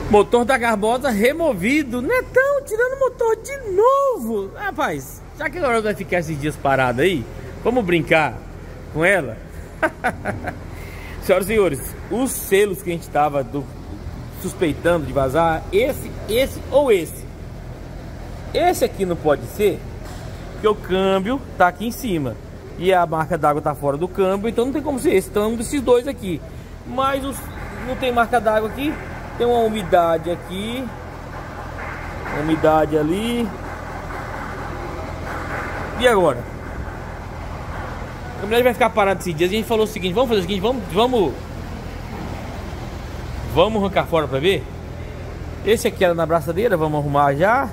Motor da Garbosa removido. Netão, tirando o motor de novo. Rapaz, já que agora vai ficar esses dias parado aí, vamos brincar com ela? Senhoras e senhores, os selos que a gente estava suspeitando de vazar, esse ou esse. Esse aqui não pode ser, porque o câmbio tá aqui em cima e a marca d'água tá fora do câmbio, então não tem como ser esse. Então é um desses dois aqui. Mas não tem marca d'água aqui. Tem uma umidade aqui, uma umidade ali. E agora? A caminhonete vai ficar parada esses dias. A gente falou o seguinte: vamos fazer o seguinte, vamos arrancar fora pra ver. Esse aqui era na braçadeira, vamos arrumar já.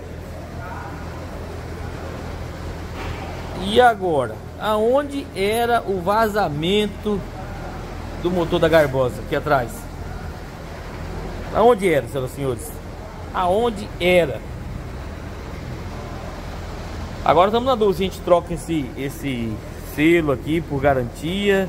E agora? Aonde era o vazamento do motor da Garbosa? Aqui atrás. Aonde era, senhoras e senhores? Aonde era? Agora estamos na dúvida se a gente troca esse selo aqui por garantia.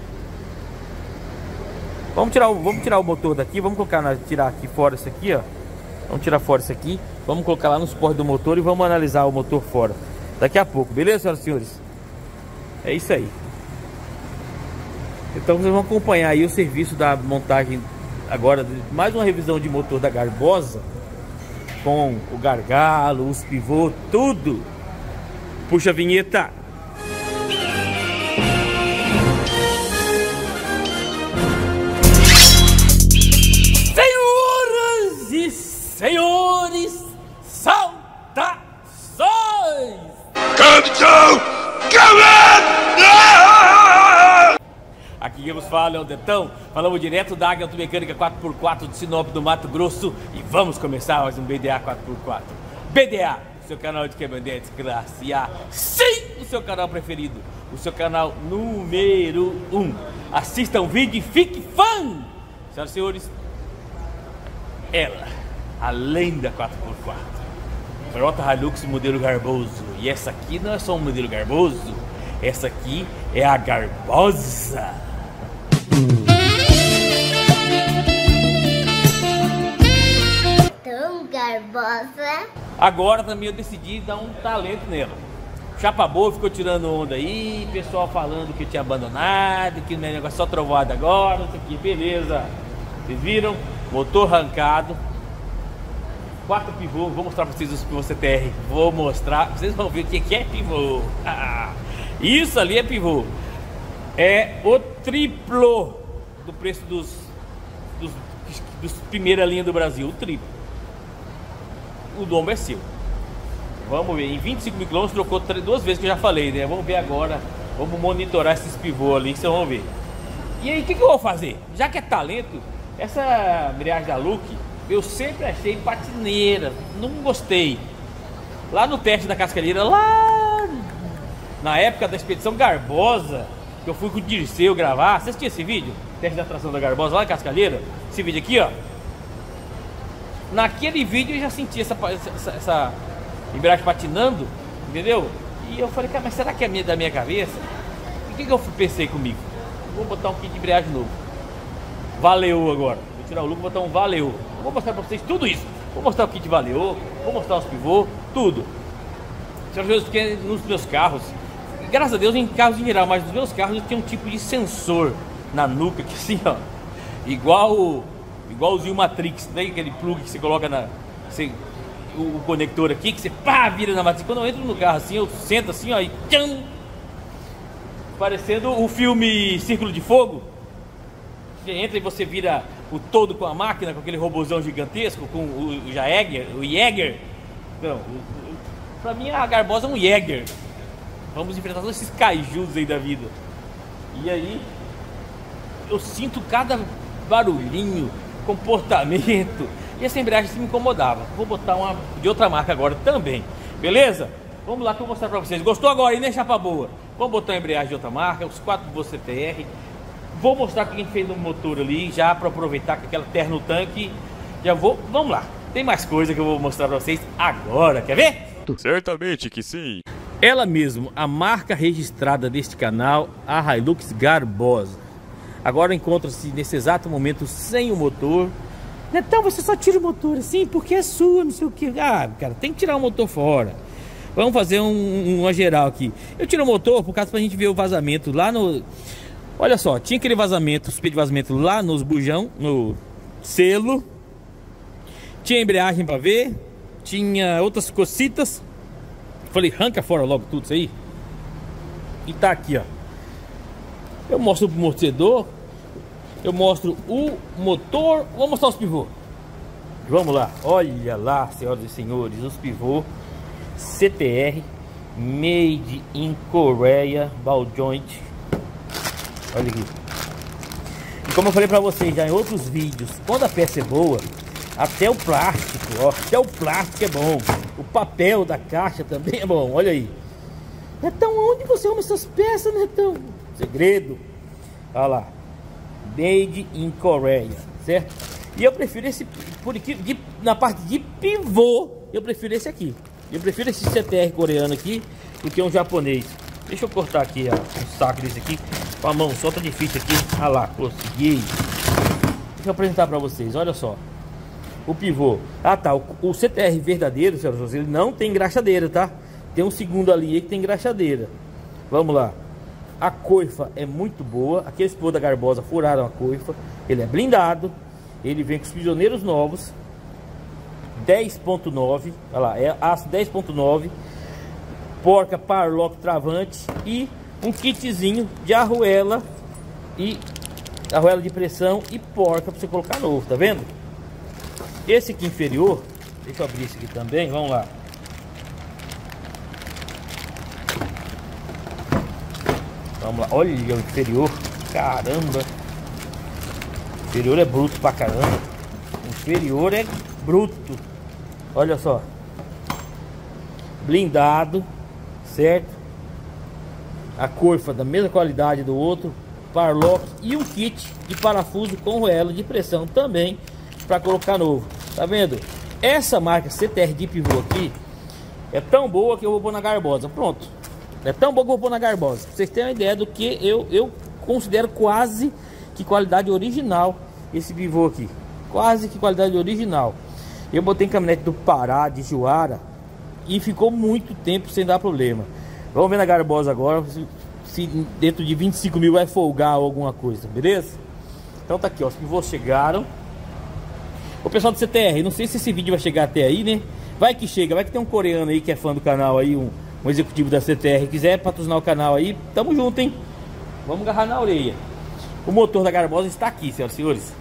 Vamos tirar o motor daqui. Vamos tirar aqui fora isso aqui, ó. Vamos tirar fora isso aqui. Vamos colocar lá no suporte do motor e vamos analisar o motor fora daqui a pouco, beleza, senhoras e senhores? É isso aí. Então vocês vão acompanhar aí o serviço da montagem agora, mais uma revisão de motor da Garbosa, com o gargalo, os pivôs, tudo. Puxa a vinheta. Senhoras e senhores, saudações! Capitão! Aqui quem nos fala é o Detão. Falamos direto da Águia Automecânica 4x4 de Sinop do Mato Grosso. E vamos começar mais um BDA 4x4. BDA, o seu canal de caminhonetes classe A. Sim, o seu canal preferido, o seu canal número 1. Assista um vídeo e fique fã. Senhoras e senhores, ela, além da 4x4, Toyota Hilux modelo Garboso. E essa aqui não é só um modelo Garboso, essa aqui é a Garbosa. Tão Garbosa. Agora também eu decidi dar um talento nela. Chapa boa ficou tirando onda aí, pessoal falando que eu tinha abandonado, que o meu negócio só trovoado agora, isso aqui, beleza. Vocês viram? Motor arrancado, 4 pivô. Vou mostrar pra vocês os pivôs CTR. Vou mostrar, vocês vão ver o que é pivô. Isso ali é pivô. É o triplo do preço dos primeira linha do Brasil. O triplo. O lombo é seu. Vamos ver, em 25 mil quilômetros trocou 2 vezes, que eu já falei, né? Vamos ver agora. Vamos monitorar esses pivôs ali, que vocês vão ver. E aí, o que eu vou fazer? Já que é talento, essa embreagem da Look eu sempre achei patineira, não gostei. Lá no teste da Cascalheira, lá na época da expedição Garbosa, que eu fui com o Dirceu gravar. Você assistiu esse vídeo? Teste da tração da Garbosa lá na Cascalheira. Esse vídeo aqui, ó. Naquele vídeo eu já senti essa embreagem patinando, entendeu? E eu falei, cara, mas será que é da minha cabeça? E o que eu pensei comigo? Vou botar um kit de embreagem novo. Valeu agora. Vou tirar o lucro e botar um valeu. Vou mostrar pra vocês tudo isso. Vou mostrar o kit valeu, vou mostrar os pivôs, tudo. Porque nos meus carros, graças a Deus em carros em geral, mas nos meus carros eu tenho um tipo de sensor na nuca, que assim, ó, igualzinho o Matrix, né? Aquele plug que você coloca o conector aqui, que você pá, vira na Matrix. Quando eu entro no carro assim, eu sento assim, ó, e tchan, parecendo o filme Círculo de Fogo. Você entra e você vira o todo com a máquina, com aquele robôzão gigantesco, com o Jäger. Não, pra mim a Garbosa é um Jäger. Vamos enfrentar todos esses kaijus aí da vida. E aí eu sinto cada barulhinho, comportamento. E essa embreagem me incomodava. Vou botar uma de outra marca agora também. Beleza? Vamos lá que eu vou mostrar pra vocês. Gostou agora, hein, né, chapa boa? Vamos botar uma embreagem de outra marca, os 4 pivôs CTR. Vou mostrar o que a gente fez no motor ali, já para aproveitar com aquela terra no tanque. Vamos lá. Tem mais coisa que eu vou mostrar para vocês agora. Quer ver? Certamente que sim. Ela mesmo, a marca registrada deste canal, a Hilux Garbosa. Agora encontra-se nesse exato momento sem o motor. Netão, você só tira o motor assim porque é sua, não sei o que. Ah, cara, tem que tirar o motor fora. Vamos fazer uma geral aqui. Eu tiro o motor por causa pra gente ver o vazamento lá no... Olha só, tinha aquele vazamento, speed de vazamento lá nos bujão, no selo. Tinha embreagem pra ver. Tinha outras cocitas. Falei, arranca fora logo tudo isso aí. E tá aqui, ó. Eu mostro o amortecedor. Eu mostro o motor. Vou mostrar os pivôs. Vamos lá. Olha lá, senhoras e senhores, os pivôs CTR Made in Korea Ball Joint. Olha aqui. E como eu falei pra vocês já em outros vídeos, quando a peça é boa, até o plástico, ó, até o plástico é bom. O papel da caixa também é bom. Olha aí. Netão, onde você arruma essas peças, Netão? Segredo. Olha lá. Made in Korea, certo? E eu prefiro esse, por aqui, na parte de pivô, eu prefiro esse aqui. Eu prefiro esse CTR coreano aqui do que um japonês. Deixa eu cortar aqui o saco desse aqui com a mão, solta difícil aqui. Ah lá, consegui. Deixa eu apresentar pra vocês, olha só. O pivô. Ah tá, o CTR verdadeiro, senhoras, ele não tem engraxadeira, tá? Tem um segundo ali que tem engraxadeira. Vamos lá. A coifa é muito boa. Aqueles pivô da Garbosa furaram a coifa. Ele é blindado. Ele vem com os prisioneiros novos. 10.9. Olha lá, é aço 10.9. Porca Parlock travante. E um kitzinho de arruela. E arruela de pressão e porca para você colocar novo, tá vendo? Esse aqui inferior, deixa eu abrir esse aqui também, vamos lá. Vamos lá, olha o inferior, caramba. O inferior é bruto pra caramba. O inferior é bruto. Olha só. Blindado, certo? A coifa da mesma qualidade do outro. Parlock e um kit de parafuso com arruela de pressão também para colocar novo. Tá vendo? Essa marca CTR de pivô aqui é tão boa que eu vou pôr na Garbosa. Pronto. É tão boa que eu vou pôr na Garbosa. Pra vocês terem uma ideia do que eu considero quase que qualidade original esse pivô aqui. Quase que qualidade original. Eu botei em caminhonete do Pará, de Juara, e ficou muito tempo sem dar problema. Vamos ver na Garbosa agora se dentro de 25 mil vai folgar alguma coisa, beleza? Então tá aqui, ó, os pivôs chegaram. O pessoal do CTR, não sei se esse vídeo vai chegar até aí, né? Vai que chega, vai que tem um coreano aí que é fã do canal aí, um executivo da CTR, quiser patrocinar o canal aí, tamo junto, hein? Vamos agarrar na orelha. O motor da Garbosa está aqui, senhoras e senhores.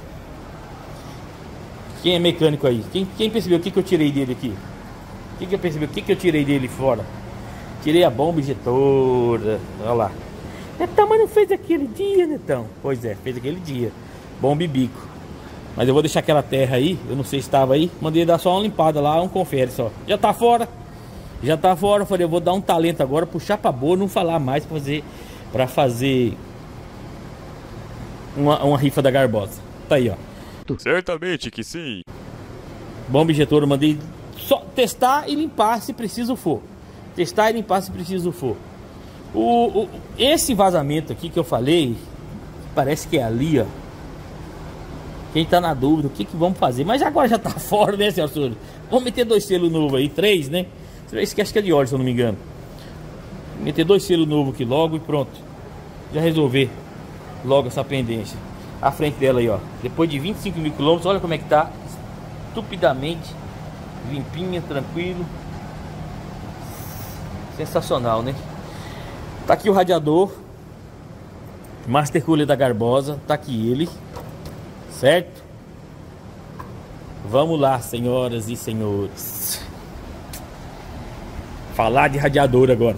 Quem é mecânico aí? Quem percebeu o que eu tirei dele aqui? Quem percebeu o que eu tirei dele fora? Tirei a bomba injetora. Olha lá. Netão, mas não fez aquele dia, Netão? Pois é, fez aquele dia. Bomba e bico. Mas eu vou deixar aquela terra aí. Eu não sei se estava aí. Mandei dar só uma limpada lá, um confere só. Já tá fora. Já tá fora. Falei, eu vou dar um talento agora, puxar pra boa, não falar mais pra fazer uma rifa da Garbosa. Tá aí, ó. Certamente que sim. Bomba injetora, mandei só testar e limpar se preciso for. Testar e limpar se preciso for. Esse vazamento aqui que eu falei, parece que é ali, ó. Quem tá na dúvida, o que vamos fazer? Mas agora já tá fora, né, senhor? Vamos meter 2 selos novos aí, 3, né? Esse que acho que é de óleo, se eu não me engano. Meter 2 selos novos aqui logo e pronto. Já resolver logo essa pendência. A frente dela aí, ó. Depois de 25 mil quilômetros, olha como é que tá. Estupidamente limpinha, tranquilo. Sensacional, né? Tá aqui o radiador Master Cooler da Garbosa. Tá aqui ele. Certo? Vamos lá, senhoras e senhores. Falar de radiador agora.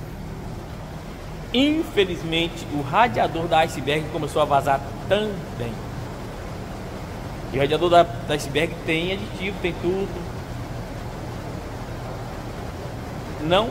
Infelizmente, o radiador da Iceberg começou a vazar também. E o radiador da Iceberg tem aditivo, tem tudo. Não.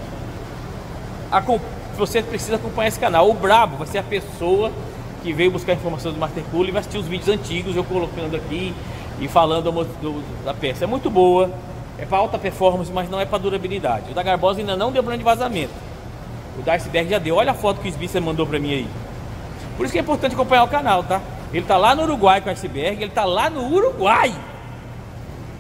Você precisa acompanhar esse canal. O brabo vai ser a pessoa que veio buscar informações do Master Cooler e vai assistir os vídeos antigos, eu colocando aqui e falando da peça. É muito boa, é para alta performance, mas não é para durabilidade. O da Garbosa ainda não deu problema de vazamento. O da Iceberg já deu. Olha a foto que o Sbisser mandou para mim aí. Por isso que é importante acompanhar o canal, tá? Ele tá lá no Uruguai com o Iceberg, ele tá lá no Uruguai.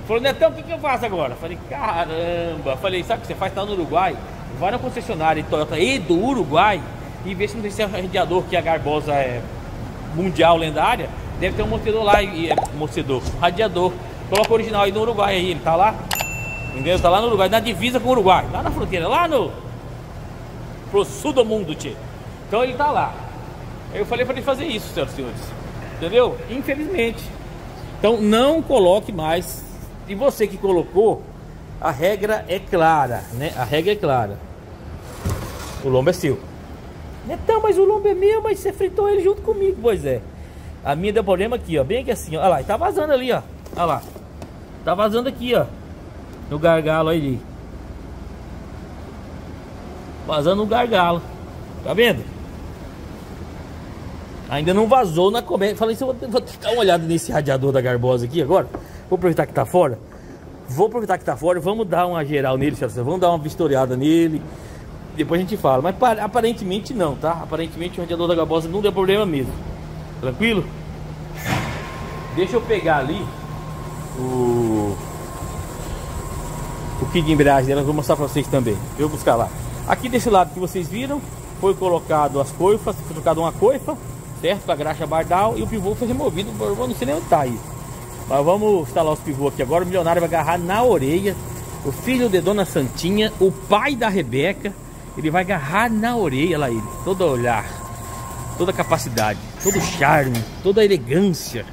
Falou, Netão, o que eu faço agora? Falei, caramba. Falei, sabe o que você faz? Tá no Uruguai. Vai na concessionária Toyota e do Uruguai e vê se não tem esse radiador que a Garbosa é mundial, lendária. Deve ter um mocedor lá, um radiador. Coloca o original aí no Uruguai aí, ele tá lá. Entendeu? Tá lá no Uruguai, na divisa com o Uruguai, lá na fronteira, lá no pro sul do mundo, tchê. Então ele tá lá. Eu falei pra ele fazer isso, senhoras e senhores. Entendeu? Infelizmente. Então não coloque mais. E você que colocou, a regra é clara, né? A regra é clara. O lombo é seu. Então, mas o lombo é meu, mas você fritou ele junto comigo, pois é. A minha deu problema aqui, ó, bem aqui assim, ó. Olha lá, e tá vazando ali, ó. Olha lá. Tá vazando aqui, ó. No gargalo aí. Vazando no gargalo. Tá vendo? Ainda não vazou na comédia. Falei, vou dar uma olhada nesse radiador da Garbosa aqui agora. Vou aproveitar que tá fora. Vamos dar uma geral nele, vamos dar uma vistoriada nele. Depois a gente fala. Mas aparentemente não, tá? Aparentemente o radiador da Garbosa não deu problema mesmo. Tranquilo? Deixa eu pegar ali o kit de embreagem dela. Vou mostrar pra vocês também. Eu vou buscar lá. Aqui desse lado que vocês viram, foi colocado as coifas. Foi colocado uma coifa, certo? Com a graxa bardal. E o pivô foi removido. Eu não sei nem onde tá aí. Mas vamos instalar os pivôs aqui agora. O milionário vai agarrar na orelha. O filho de Dona Santinha, o pai da Rebeca, ele vai agarrar na orelha lá ele. Todo olhar, toda capacidade, todo charme, toda elegância.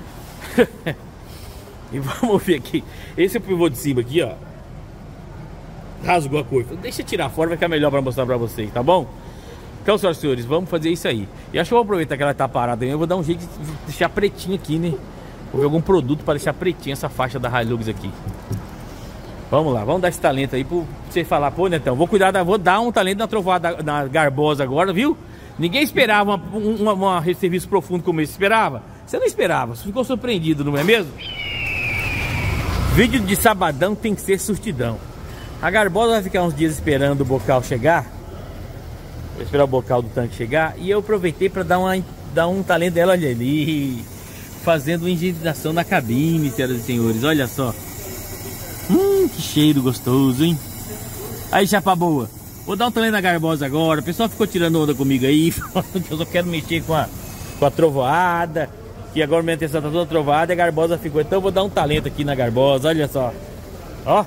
E vamos ver aqui. Esse é o pivô de cima aqui, ó. Rasgou a coifa. Deixa eu tirar fora, vai ficar melhor para mostrar para vocês, tá bom? Então, senhoras e senhores, vamos fazer isso aí. E acho que eu vou aproveitar que ela tá parada aí. Eu vou dar um jeito de deixar pretinho aqui, né? Vou ver algum produto para deixar pretinha essa faixa da Hilux aqui. Vamos lá, vamos dar esse talento aí pra você falar, pô, Netão, vou dar um talento na trovada na Garbosa agora, viu? Ninguém esperava um serviço profundo como esse, esperava? Você não esperava, você ficou surpreendido, não é mesmo? Vídeo de sabadão tem que ser surtidão. A Garbosa vai ficar uns dias esperando o bocal chegar. Vou esperar o bocal do tanque chegar. E eu aproveitei para dar um talento dela ali, fazendo uma higienização na cabine, senhoras e senhores. Olha só. Que cheiro gostoso, hein? Aí, chapa boa. Vou dar um talento na Garbosa agora. O pessoal ficou tirando onda comigo aí, falando que eu só quero mexer com a trovoada. Que agora minha atenção tá toda trovoada e a Garbosa ficou. Então eu vou dar um talento aqui na Garbosa, olha só. Ó.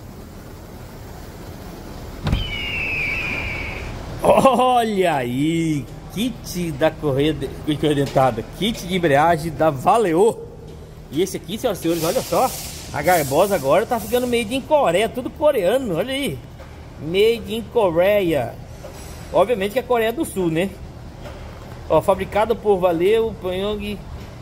Olha aí. Kit da correia dentada. Kit de embreagem da Valeo. E esse aqui, senhoras e senhores, olha só. A Garbosa agora tá ficando made in Coreia, tudo coreano, olha aí. Made in Coreia. Obviamente que é a Coreia do Sul, né? Ó, fabricado por Valeo, Pyong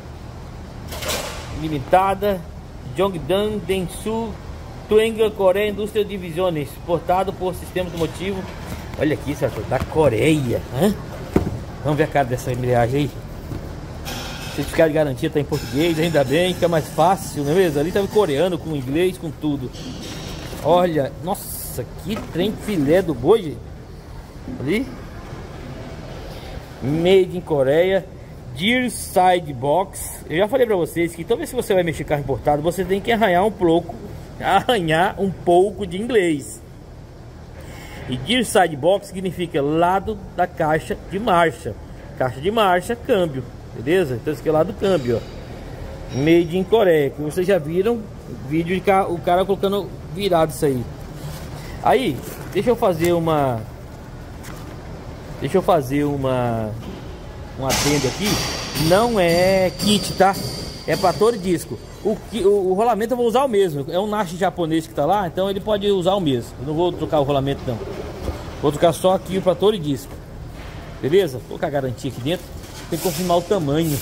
Limitada, Jongdang, Densu, Tuenga, Coreia Industrial Divisiones, exportado por sistema automotivo. Olha aqui, senhor, da Coreia. Hã? Vamos ver a cara dessa embreagem aí. Certificado de garantia tá em português, ainda bem, fica mais fácil, não é mesmo? Ali tá em coreano, com inglês, com tudo. Olha, nossa, que trem filé do boi, gente. Ali. Made in Coreia. Dear Side Box. Eu já falei pra vocês que toda vez que você vai mexer com carro importado, você tem que arranhar um pouco de inglês. E Dear Side Box significa lado da caixa de marcha. Caixa de marcha, câmbio. Beleza? Então esse aqui é o lado do câmbio, ó. Made in Coreia. Que vocês já viram o vídeo de o cara colocando virado isso aí. Aí, deixa eu fazer um adendo aqui. Não é kit, tá? É para todo disco. O rolamento eu vou usar o mesmo. É um Nash japonês que tá lá, então ele pode usar o mesmo. Eu não vou trocar o rolamento não. Vou trocar só aqui para todo disco. Beleza? Vou colocar a garantia aqui dentro. Tem que confirmar o tamanho.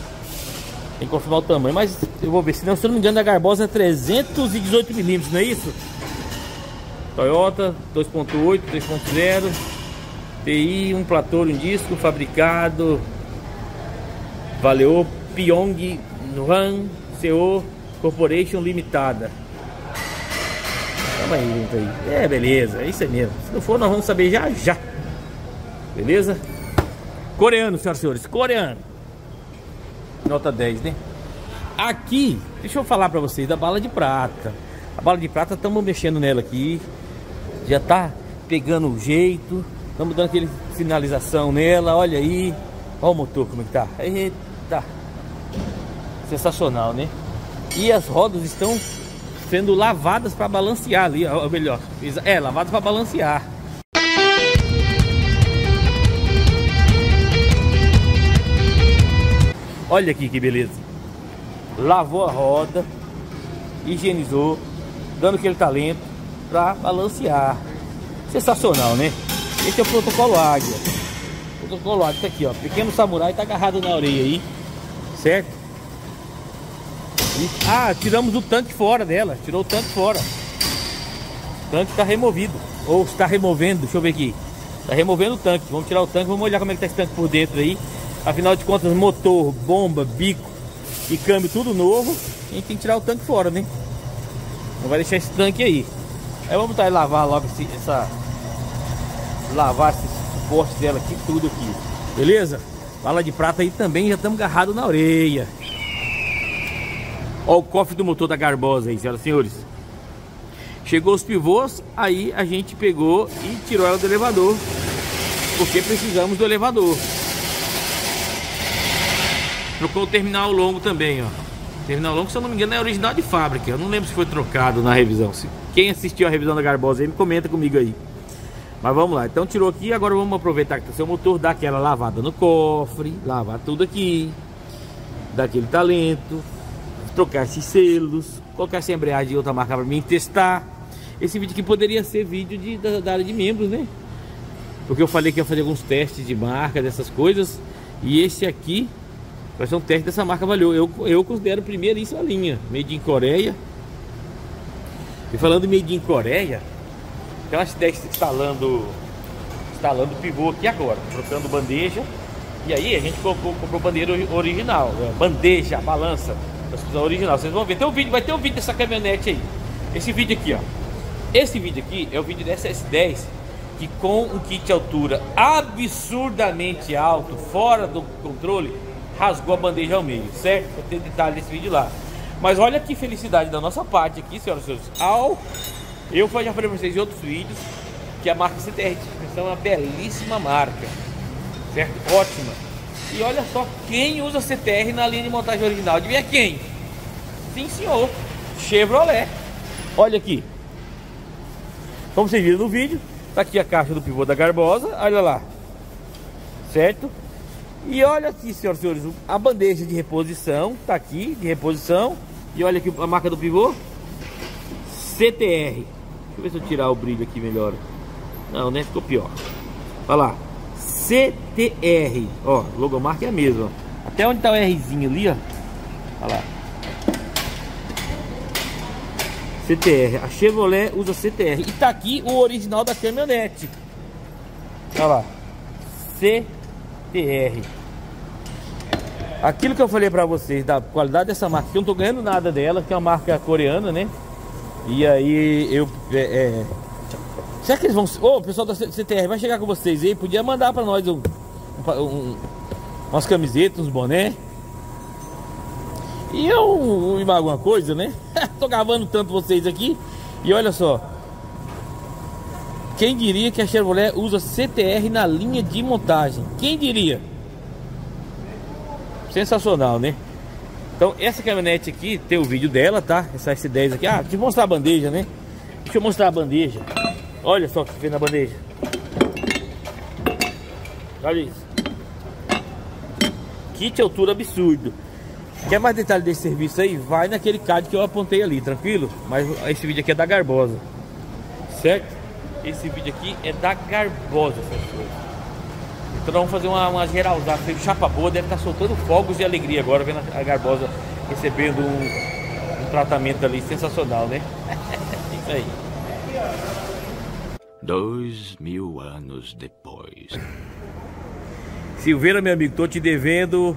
Mas eu vou ver. Senão, se eu não me engano, a Garbosa é 318mm, não é isso? Toyota 2.8, 3.0 TI, um platô, um disco, fabricado Valeo Pyong Nuhan CO Corporation Limitada. Calma aí, gente aí. É, beleza, é isso aí mesmo. Se não for, nós vamos saber já. Beleza? Coreano, senhoras e senhores, coreano. Nota 10, né? Aqui, deixa eu falar pra vocês da bala de prata. A bala de prata, estamos mexendo nela aqui. Já tá pegando o jeito. Estamos dando aquele finalização nela. Olha aí. Olha o motor como é que tá. Eita. Sensacional, né? E as rodas estão sendo lavadas para balancear ali. Ou melhor, lavadas para balancear. Olha aqui que beleza. Lavou a roda, higienizou, dando aquele talento para balancear. Sensacional, né? Esse é o protocolo Águia. O protocolo Águia tá aqui, ó. Pequeno samurai tá agarrado na orelha aí, certo? E, tiramos o tanque fora dela. Tirou o tanque fora. O tanque está removido. Ou está removendo, deixa eu ver aqui. Está removendo o tanque. Vamos tirar o tanque, vamos olhar como é que tá esse tanque por dentro aí. Afinal de contas, motor, bomba, bico e câmbio tudo novo. A gente tem que tirar o tanque fora, né? Não vai deixar esse tanque aí. Aí vamos botar e lavar logo lavar esses suportes dela aqui, tudo aqui. Beleza? Bala de prata aí também, já estamos agarrados na orelha. Ó o cofre do motor da Garbosa aí, senhoras e senhores. Chegou os pivôs, aí a gente pegou e tirou ela do elevador, porque precisamos do elevador. Trocou o terminal longo também, ó. Terminal longo, se eu não me engano, é original de fábrica. Eu não lembro se foi trocado na revisão. Quem assistiu a revisão da Garbosa aí, me comenta comigo aí. Mas vamos lá, então tirou aqui, agora vamos aproveitar que tá seu motor, dar aquela lavada no cofre, lavar tudo aqui, dar aquele talento, trocar esses selos, colocar essa embreagem de outra marca para mim testar. Esse vídeo aqui poderia ser vídeo da área de membros, né? Porque eu falei que ia fazer alguns testes de marca, dessas coisas. E esse aqui vai ser um teste dessa marca Valeo. Eu considero primeiríssima linha, Made in Coreia. E falando de Made in Coreia, tem umas testes instalando pivô aqui agora, trocando bandeja. E aí a gente comprou bandeira original, bandeja, balança original. Vocês vão ver, vai ter um vídeo dessa caminhonete aí. Esse vídeo aqui, ó. Esse vídeo aqui é o vídeo dessa S10, que com um kit de altura absurdamente alto, fora do controle, rasgou a bandeja ao meio, certo? Vai ter detalhe desse vídeo lá. Mas olha que felicidade da nossa parte aqui, senhoras e senhores. Eu já falei pra vocês em outros vídeos que a marca CTR de suspensão é uma belíssima marca, certo? Ótima. E olha só quem usa CTR na linha de montagem original. Adivinha quem? Sim, senhor. Chevrolet. Olha aqui. Como vocês viram no vídeo, tá aqui a caixa do pivô da Garbosa. Olha lá. Certo? E olha aqui, senhoras e senhores, a bandeja de reposição. Tá aqui, de reposição. E olha aqui a marca do pivô. CTR. Deixa eu ver se eu tirar o brilho aqui melhor. Não, né? Ficou pior. Olha lá. CTR. Ó, logomarca é a mesma. Até onde tá o Rzinho ali, ó. Olha lá. CTR. A Chevrolet usa CTR. E tá aqui o original da caminhonete. Olha lá. CTR. Aquilo que eu falei pra vocês da qualidade dessa marca, que eu não tô ganhando nada dela, que é uma marca coreana, né? E aí eu... será que eles vão... Ô, pessoal da CTR, vai chegar com vocês aí? Podia mandar pra nós umas camisetas, uns boné. E eu me alguma coisa, né? Tô gravando tanto vocês aqui. E olha só. Quem diria que a Chevrolet usa CTR na linha de montagem? Quem diria? Sensacional, né? Então essa caminhonete aqui, tem o vídeo dela, tá? Essa S10 aqui. Deixa eu mostrar a bandeja, né? Deixa eu mostrar a bandeja. Olha só o que fez na bandeja. Olha isso. Kit altura absurdo. Quer mais detalhe desse serviço aí? Vai naquele card que eu apontei ali, tranquilo? Mas esse vídeo aqui é da Garbosa, certo? Esse vídeo aqui é da Garbosa, pessoal. Então vamos fazer uma geralzada. Chapa boa, deve estar soltando fogos de alegria agora, vendo a Garbosa recebendo um tratamento ali sensacional, né? Isso aí. 2000 anos depois. Silveira, meu amigo, tô te devendo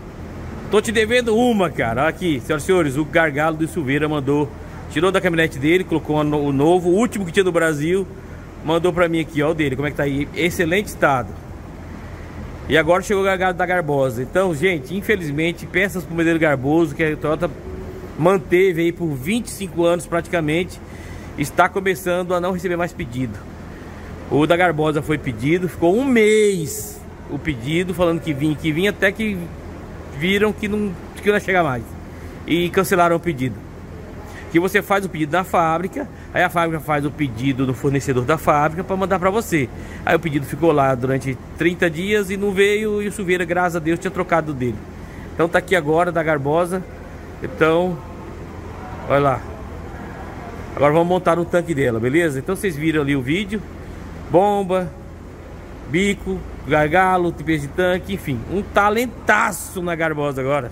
uma, cara. Aqui, senhoras e senhores, o gargalo do Silveira mandou, tirou da caminhonete dele, colocou o novo, o último que tinha no Brasil, mandou pra mim aqui, ó, o dele, como é que tá aí, excelente estado. E agora chegou o gargalo da Garbosa. Então, gente, infelizmente, peças pro modelo Garboso, que a Toyota manteve aí por 25 anos praticamente, está começando a não receber mais pedido. O da Garbosa foi pedido, ficou um mês o pedido, falando que vinha, até que viram que não ia chegar mais. E cancelaram o pedido. Que você faz o pedido na fábrica, aí a fábrica faz o pedido no fornecedor da fábrica para mandar para você. Aí o pedido ficou lá durante 30 dias e não veio, e o Silveira, graças a Deus, tinha trocado dele. Então tá aqui agora, da Garbosa. Então, olha lá. Agora vamos montar no tanque dela, beleza? Então vocês viram ali o vídeo. Bomba, bico, gargalo, tipês de tanque, enfim. Um talentaço na Garbosa agora.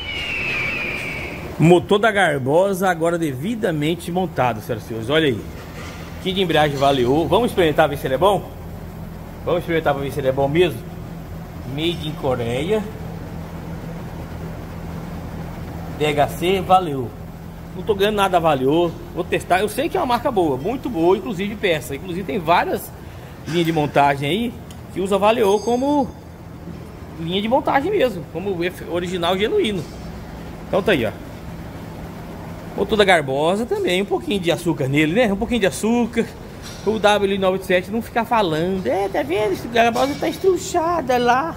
Motor da Garbosa agora devidamente montado, senhoras e senhores. Olha aí. Kit de embreagem valeu. Vamos experimentar, ver se ele é bom? Vamos experimentar para ver se ele é bom mesmo. Made in Coreia. DHC, valeu. Não tô ganhando nada, valeu. Vou testar. Eu sei que é uma marca boa, muito boa, inclusive de peça. Inclusive tem várias linhas de montagem aí que usa valeu como linha de montagem mesmo, como original genuíno. Então tá aí, ó. Motor da Garbosa também, um pouquinho de açúcar nele, né? Um pouquinho de açúcar. O W987 não ficar falando. É, tá vendo? Esse Garbosa tá estruchada lá.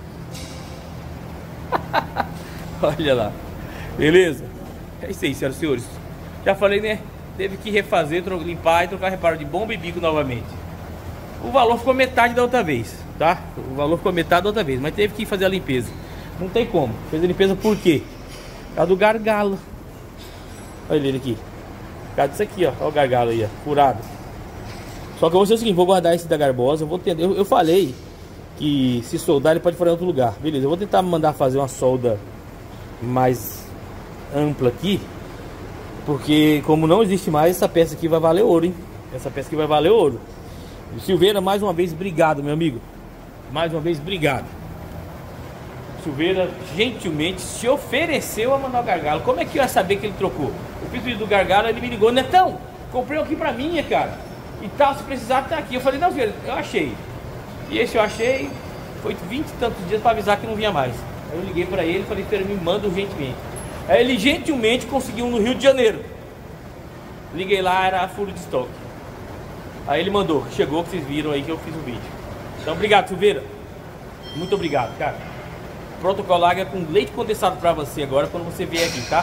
Olha lá. Beleza? É isso aí, senhoras e senhores. Já falei, né? Teve que refazer, limpar e trocar reparo de bomba e bico novamente. O valor ficou metade da outra vez, tá? O valor ficou metade da outra vez, mas teve que fazer a limpeza. Não tem como. Fez a limpeza por quê? Por causa do gargalo. Olha ele aqui. Por causa disso aqui, ó. Olha o gargalo aí, ó. Furado. Só que eu vou ser o seguinte, vou guardar esse da Garbosa. Eu falei que se soldar ele pode furar em outro lugar. Beleza, eu vou tentar mandar fazer uma solda mais ampla aqui. Porque como não existe mais, essa peça aqui vai valer ouro, hein? Essa peça aqui vai valer ouro. Silveira, mais uma vez, obrigado, meu amigo. Mais uma vez, obrigado. Silveira gentilmente se ofereceu a mandar o gargalo. Como é que eu ia saber que ele trocou? Eu fiz o pedido do gargalo, ele me ligou, Netão, comprei aqui pra mim, cara. E tal, se precisar, tá aqui. Eu falei, não, Silveira, eu achei. E esse eu achei, foi 20 e tantos dias pra avisar que não vinha mais. Aí eu liguei pra ele e falei, Silveira, me manda urgentemente. Aí ele gentilmente conseguiu no Rio de Janeiro. Liguei lá, era furo de estoque. Aí ele mandou, chegou, que vocês viram aí que eu fiz o vídeo. Então, obrigado, Silveira. Muito obrigado, cara. Protocolo Águia com leite condensado pra você agora, quando você vier aqui, tá?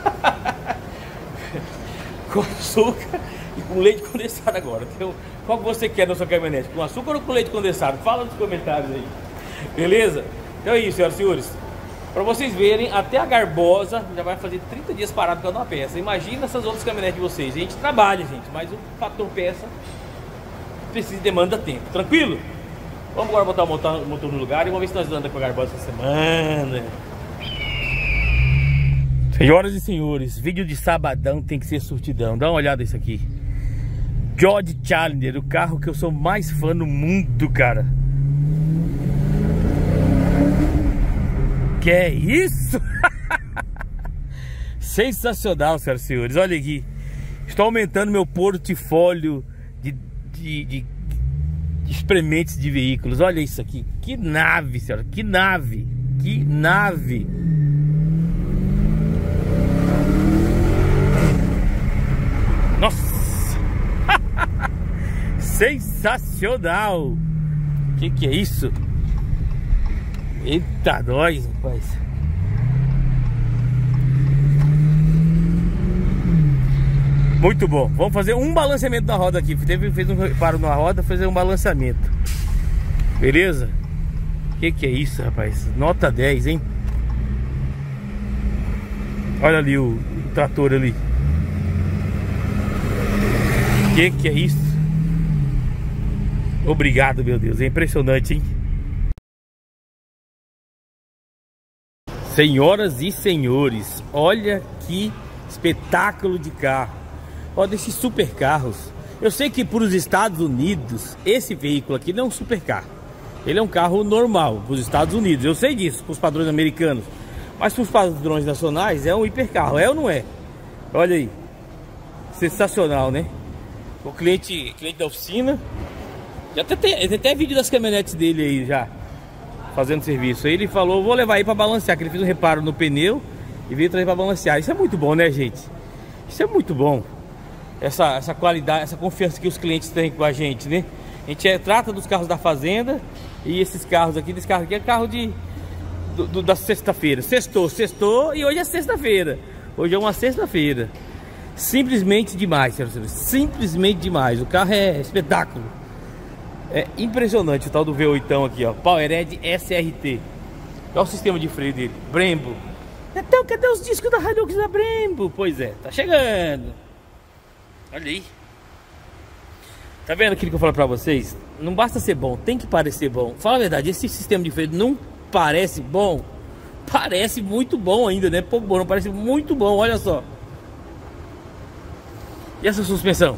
Com açúcar e com leite condensado agora. Então, qual que você quer na sua caminhonete? Com açúcar ou com leite condensado? Fala nos comentários aí. Beleza? Então é isso, senhoras e senhores. Pra vocês verem, até a Garbosa já vai fazer 30 dias parado por causa de uma peça. Imagina essas outras caminhonetes de vocês. A gente trabalha, gente, mas o fator peça precisa e demanda tempo. Tranquilo? Vamos agora botar o motor no lugar e vamos ver se nós andamos com a Garbosa essa semana. Senhoras e senhores, vídeo de sabadão tem que ser surtidão. Dá uma olhada nisso aqui. Dodge Challenger, o carro que eu sou mais fã no mundo, cara. Que é isso? Sensacional, senhoras e senhores. Olha aqui. Estou aumentando meu portfólio de experimentes de veículos. Olha isso aqui. Que nave, senhora. Que nave. Que nave. Nossa. Sensacional. Que é isso? Eita, nós, rapaz. Muito bom. Vamos fazer um balanceamento da roda aqui. Fez um reparo na roda, fazer um balanceamento. Beleza? Que é isso, rapaz? Nota 10, hein? Olha ali o trator ali. Que é isso? Obrigado, meu Deus. É impressionante, hein? Senhoras e senhores, olha que espetáculo de carro. Olha desses super carros. Eu sei que para os Estados Unidos, esse veículo aqui não é um super carro. Ele é um carro normal para os Estados Unidos. Eu sei disso, para os padrões americanos. Mas para os padrões nacionais é um hipercarro, é ou não é? Olha aí. Sensacional, né? O cliente da oficina. Já tem até vídeo das caminhonetes dele aí já. fazendo serviço. Aí ele falou, vou levar aí para balancear, que ele fez um reparo no pneu e veio trazer para balancear. Isso é muito bom, né, gente? Isso é muito bom. Essa qualidade, essa confiança que os clientes têm com a gente, né? A gente trata dos carros da fazenda. E esses carros aqui, desse carro aqui é carro da sexta-feira. Sextou e hoje é sexta-feira. Hoje é uma sexta-feira. Simplesmente demais, senhoras e senhores. Simplesmente demais. O carro é espetáculo. É impressionante o tal do V8 aqui, ó. Powered SRT. Olha o sistema de freio dele. Brembo. Então, cadê os discos da Hilux da Brembo? Pois é, tá chegando. Olha aí. Tá vendo aquilo que eu falo pra vocês? Não basta ser bom, tem que parecer bom. Fala a verdade, esse sistema de freio não parece bom? Parece muito bom ainda, né? Pouco bom, não parece muito bom, olha só. E essa suspensão?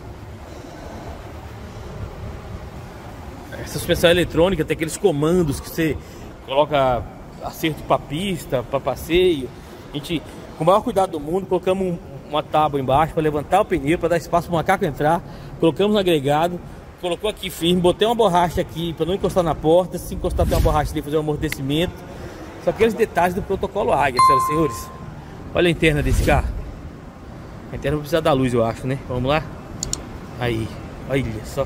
Essa suspensão eletrônica tem aqueles comandos que você coloca acerto para pista, para passeio. A gente, com o maior cuidado do mundo, colocamos uma tábua embaixo para levantar o pneu, para dar espaço para o macaco entrar. Colocamos no agregado, colocou aqui firme, botei uma borracha aqui para não encostar na porta. Se encostar tem uma borracha ali, fazer um amortecimento. Só aqueles detalhes do protocolo Águia, senhoras e senhores. Olha a interna desse carro. A interna vai precisar da luz, eu acho, né? Vamos lá. Aí, olha só.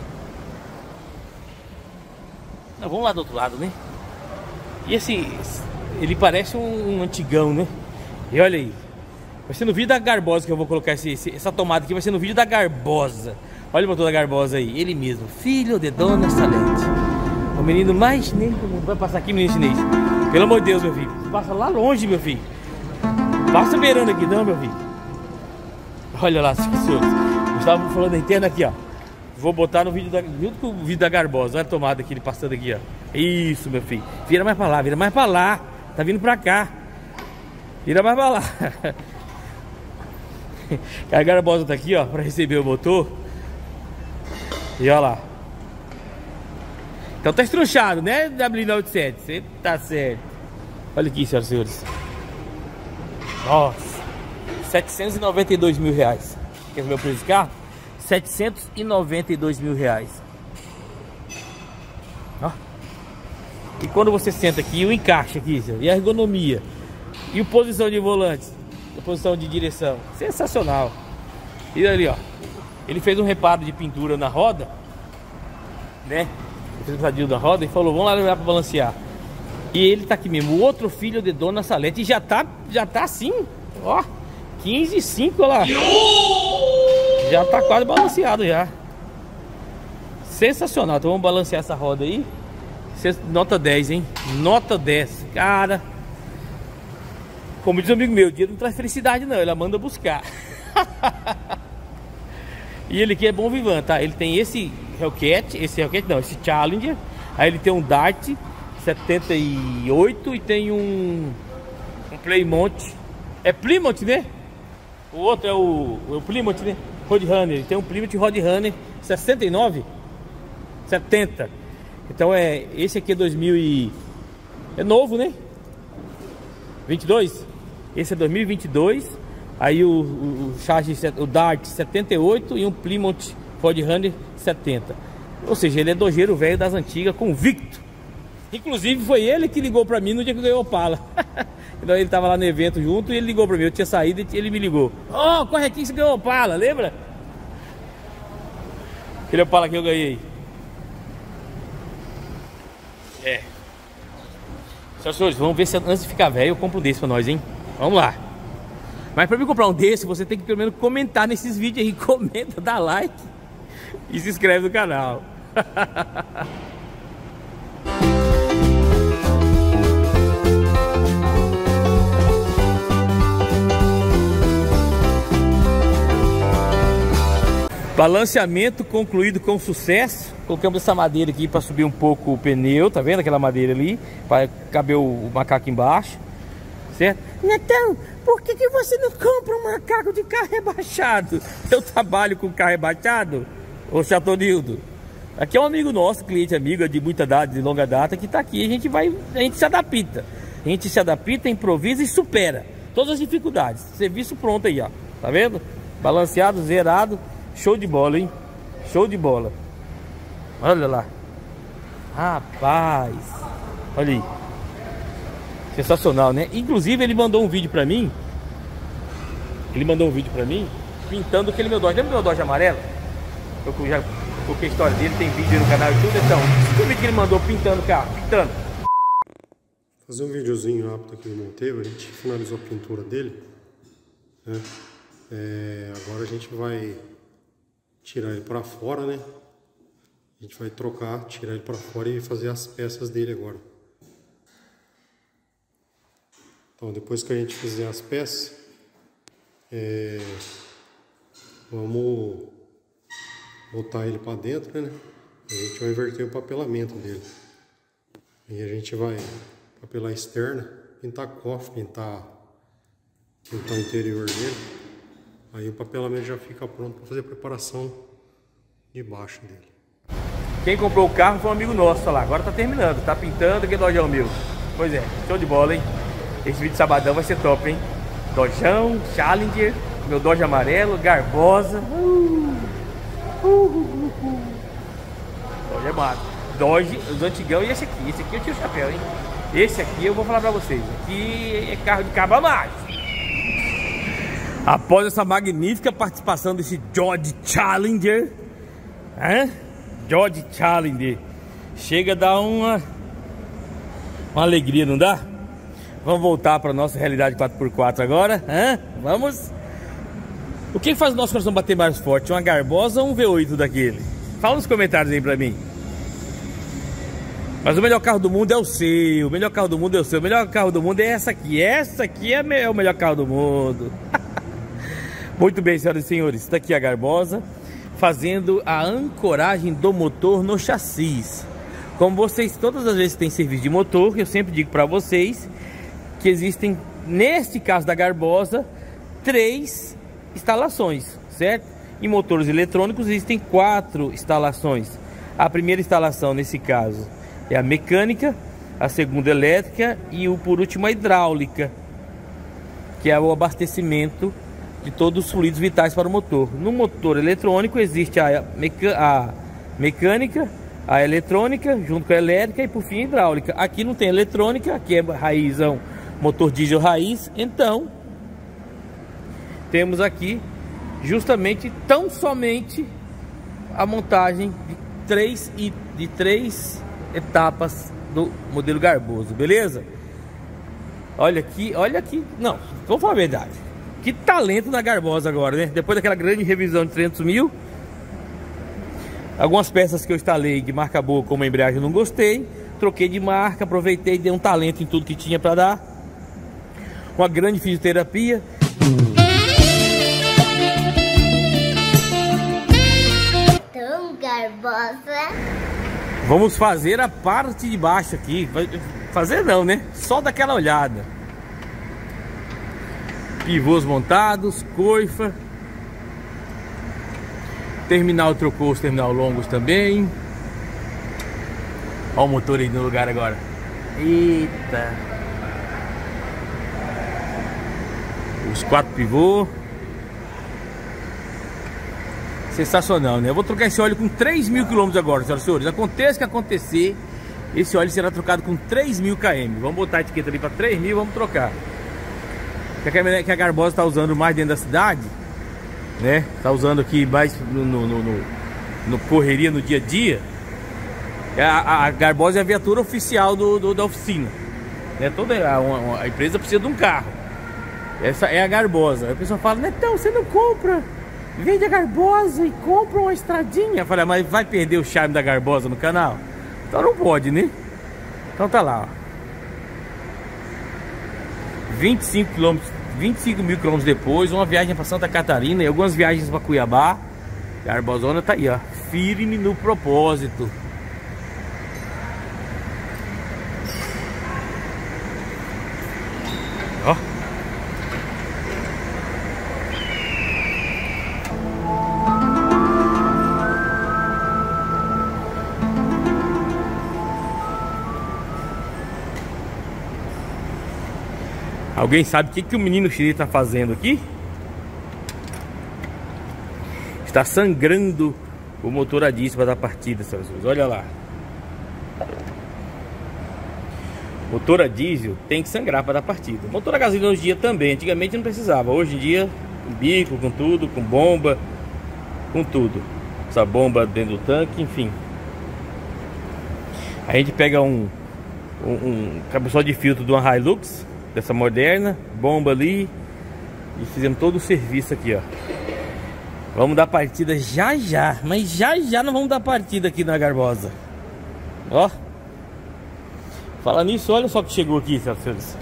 Não, vamos lá do outro lado, né? E ele parece um antigão, né? E olha aí. Vai ser no vídeo da Garbosa que eu vou colocar essa tomada aqui. Vai ser no vídeo da Garbosa. Olha o motor da Garbosa aí. Ele mesmo, filho de Dona Salete. O menino mais chinês do mundo. Vai passar aqui, menino chinês. Pelo amor de Deus, meu filho. Passa lá longe, meu filho. Passa beirando aqui não, meu filho. Olha lá, senhores. Gustavo falando da interna aqui, ó. Vou botar no vídeo junto com o vídeo da Garbosa. Olha a tomada aqui, ele passando aqui, ó. Isso, meu filho. Vira mais pra lá, vira mais pra lá. Tá vindo pra cá. Vira mais pra lá. A Garbosa tá aqui, ó, pra receber o motor. E olha lá. Então tá estruchado, né, W987? Você tá certo. Olha aqui, senhoras e senhores. Nossa, 792 mil reais. Quer ver o preço desse carro? 792 mil reais. Ó. E quando você senta aqui, o encaixe aqui, e a ergonomia, e a posição de volante, a posição de direção, sensacional. E ali, ó, ele fez um reparo de pintura na roda, né? Ele fez um reparadinho na roda e falou, vamos lá levar para balancear. E ele tá aqui mesmo, o outro filho de Dona Salete, e já tá assim, ó, 15,5 lá. Já tá quase balanceado já. Sensacional. Então vamos balancear essa roda aí. Nota 10, hein? Nota 10. Cara, como diz um amigo meu, o dinheiro não traz felicidade não, ela manda buscar. E ele aqui é bom vivan, tá? Ele tem esse Hellcat, esse Challenger. Aí ele tem um Dart 78 e tem um Plymouth. É Plymouth, né? O outro é o Plymouth, né? Roadrunner. Ele tem um Plymouth Roadrunner 69, 70. Então esse aqui é 2000 e... é novo, né? 22. Esse é 2022. Aí o Charge, o Dart 78 e um Plymouth Roadrunner 70. Ou seja, ele é dojeiro velho das antigas, convicto. Inclusive foi ele que ligou pra mim no dia que eu ganhei o Opala. Então ele tava lá no evento junto e ele ligou pra mim. Eu tinha saído e ele me ligou. Ó, corre aqui que você ganhou o Opala, lembra? Aquele Opala que eu ganhei. Senhores, vamos ver se antes de ficar velho eu compro um desse pra nós, hein? Vamos lá. Mas pra mim comprar um desse, você tem que pelo menos comentar nesses vídeos aí. Comenta, dá like e se inscreve no canal. Balanceamento concluído com sucesso. Colocamos essa madeira aqui para subir um pouco o pneu. Tá vendo aquela madeira ali? Para caber o macaco embaixo. Certo? Netão, por que você não compra um macaco de carro rebaixado? Eu trabalho com carro rebaixado, ô Chatonildo. Aqui é um amigo nosso, cliente amigo de muita data, de longa data, que tá aqui. A gente se adapta. A gente se adapta, improvisa e supera todas as dificuldades. Serviço pronto aí, ó. Tá vendo? Balanceado, zerado. Show de bola, hein? Show de bola. Olha lá. Rapaz. Olha aí. Sensacional, né? Inclusive ele mandou um vídeo pra mim. Pintando aquele meu Dodge. Lembra do meu Dodge amarelo? Eu já coloquei a história dele, tem vídeo aí no canal e tudo. Então, esse vídeo que ele mandou pintando o carro, pintando. Fazer um videozinho rápido aqui no Monteiro. A gente finalizou a pintura dele, né? Agora a gente vai tirar ele para fora, né? A gente vai trocar, tirar ele para fora e fazer as peças dele agora. Então, depois que a gente fizer as peças, vamos botar ele para dentro, né? A gente vai inverter o papelamento dele. E a gente vai papelar externa, pintar cofre, pintar o interior dele. Aí o papelamento já fica pronto para fazer a preparação de baixo dele. Quem comprou o carro foi um amigo nosso, olha lá, agora tá terminando, tá pintando, aquele Dojão meu. Pois é, show de bola, hein? Esse vídeo de sabadão vai ser top, hein? Dojão, Challenger, meu Dodge amarelo, Garbosa. Dodge é mato. Dodge, os antigão e esse aqui eu tiro o chapéu, hein? Esse aqui eu vou falar pra vocês, aqui é carro de cabo a mais. Após essa magnífica participação desse Dodge Challenger, Dodge Challenger, chega a dar uma alegria, não dá? Vamos voltar para nossa realidade 4x4 agora, Vamos. O que faz o nosso coração bater mais forte? Uma Garbosa ou um V8 daquele? Fala nos comentários aí pra mim. Mas o melhor carro do mundo é o seu. O melhor carro do mundo é o seu. O melhor carro do mundo é essa aqui. Essa aqui é o melhor carro do mundo. Muito bem, senhoras e senhores. Está aqui a Garbosa fazendo a ancoragem do motor no chassi. Como vocês todas as vezes têm serviço de motor, eu sempre digo para vocês que existem, neste caso da Garbosa, 3 instalações, certo? Em motores eletrônicos existem 4 instalações. A primeira instalação nesse caso é a mecânica, a segunda elétrica e por último a hidráulica, que é o abastecimento de todos os fluidos vitais para o motor. No motor eletrônico existe a mecânica, a eletrônica junto com a elétrica e por fim a hidráulica. Aqui não tem eletrônica, aqui é raizão, motor diesel raiz. Então temos aqui justamente tão somente a montagem de três etapas do modelo Garboso, beleza? Olha aqui, não, vamos falar a verdade. Que talento na Garbosa agora, né? Depois daquela grande revisão de 300 mil, algumas peças que eu instalei de marca boa, como a embreagem, eu não gostei. Troquei de marca, aproveitei e dei um talento em tudo que tinha para dar. Uma grande fisioterapia. Então, Garbosa. Vamos fazer a parte de baixo aqui. Fazer não, né? Só daquela olhada. Pivôs montados, coifa. Terminal trocou os terminal longos também. Olha o motor aí no lugar agora. Eita. Os 4 pivôs. Sensacional, né? Eu vou trocar esse óleo com 3.000 km agora, senhoras e senhores. Aconteça o que acontecer, esse óleo será trocado com 3.000 km. Vamos botar a etiqueta ali para 3.000, vamos trocar. Que a Garbosa está usando mais dentro da cidade, né? Está usando aqui mais no correria, no dia a dia. A Garbosa é a viatura oficial da oficina, né? Toda a empresa precisa de um carro. Essa é a Garbosa. Aí a pessoa fala, Netão, você não compra, vende a Garbosa e compra uma estradinha. Eu falei, mas vai perder o charme da Garbosa no canal? Então não pode, né? Então tá lá, ó. 25 mil quilômetros depois, uma viagem para Santa Catarina e algumas viagens para Cuiabá. A Garbosona tá aí, ó, firme no propósito. Ó. Alguém sabe o que o menino chinês está fazendo aqui? Está sangrando o motor a disco da partida, senhoras e senhores. Olha lá. Motor a diesel tem que sangrar para dar partida. Motor a gasolina hoje em dia também. Antigamente não precisava. Hoje em dia, com bico, com tudo, com bomba, com tudo. Essa bomba dentro do tanque, enfim. A gente pega um cabeçote de filtro de uma Hilux, dessa moderna, bomba ali, e fizemos todo o serviço aqui, ó. Vamos dar partida já já, mas já já nós vamos dar partida aqui na Garbosa. Ó. Fala nisso, olha só o que chegou aqui, senhores.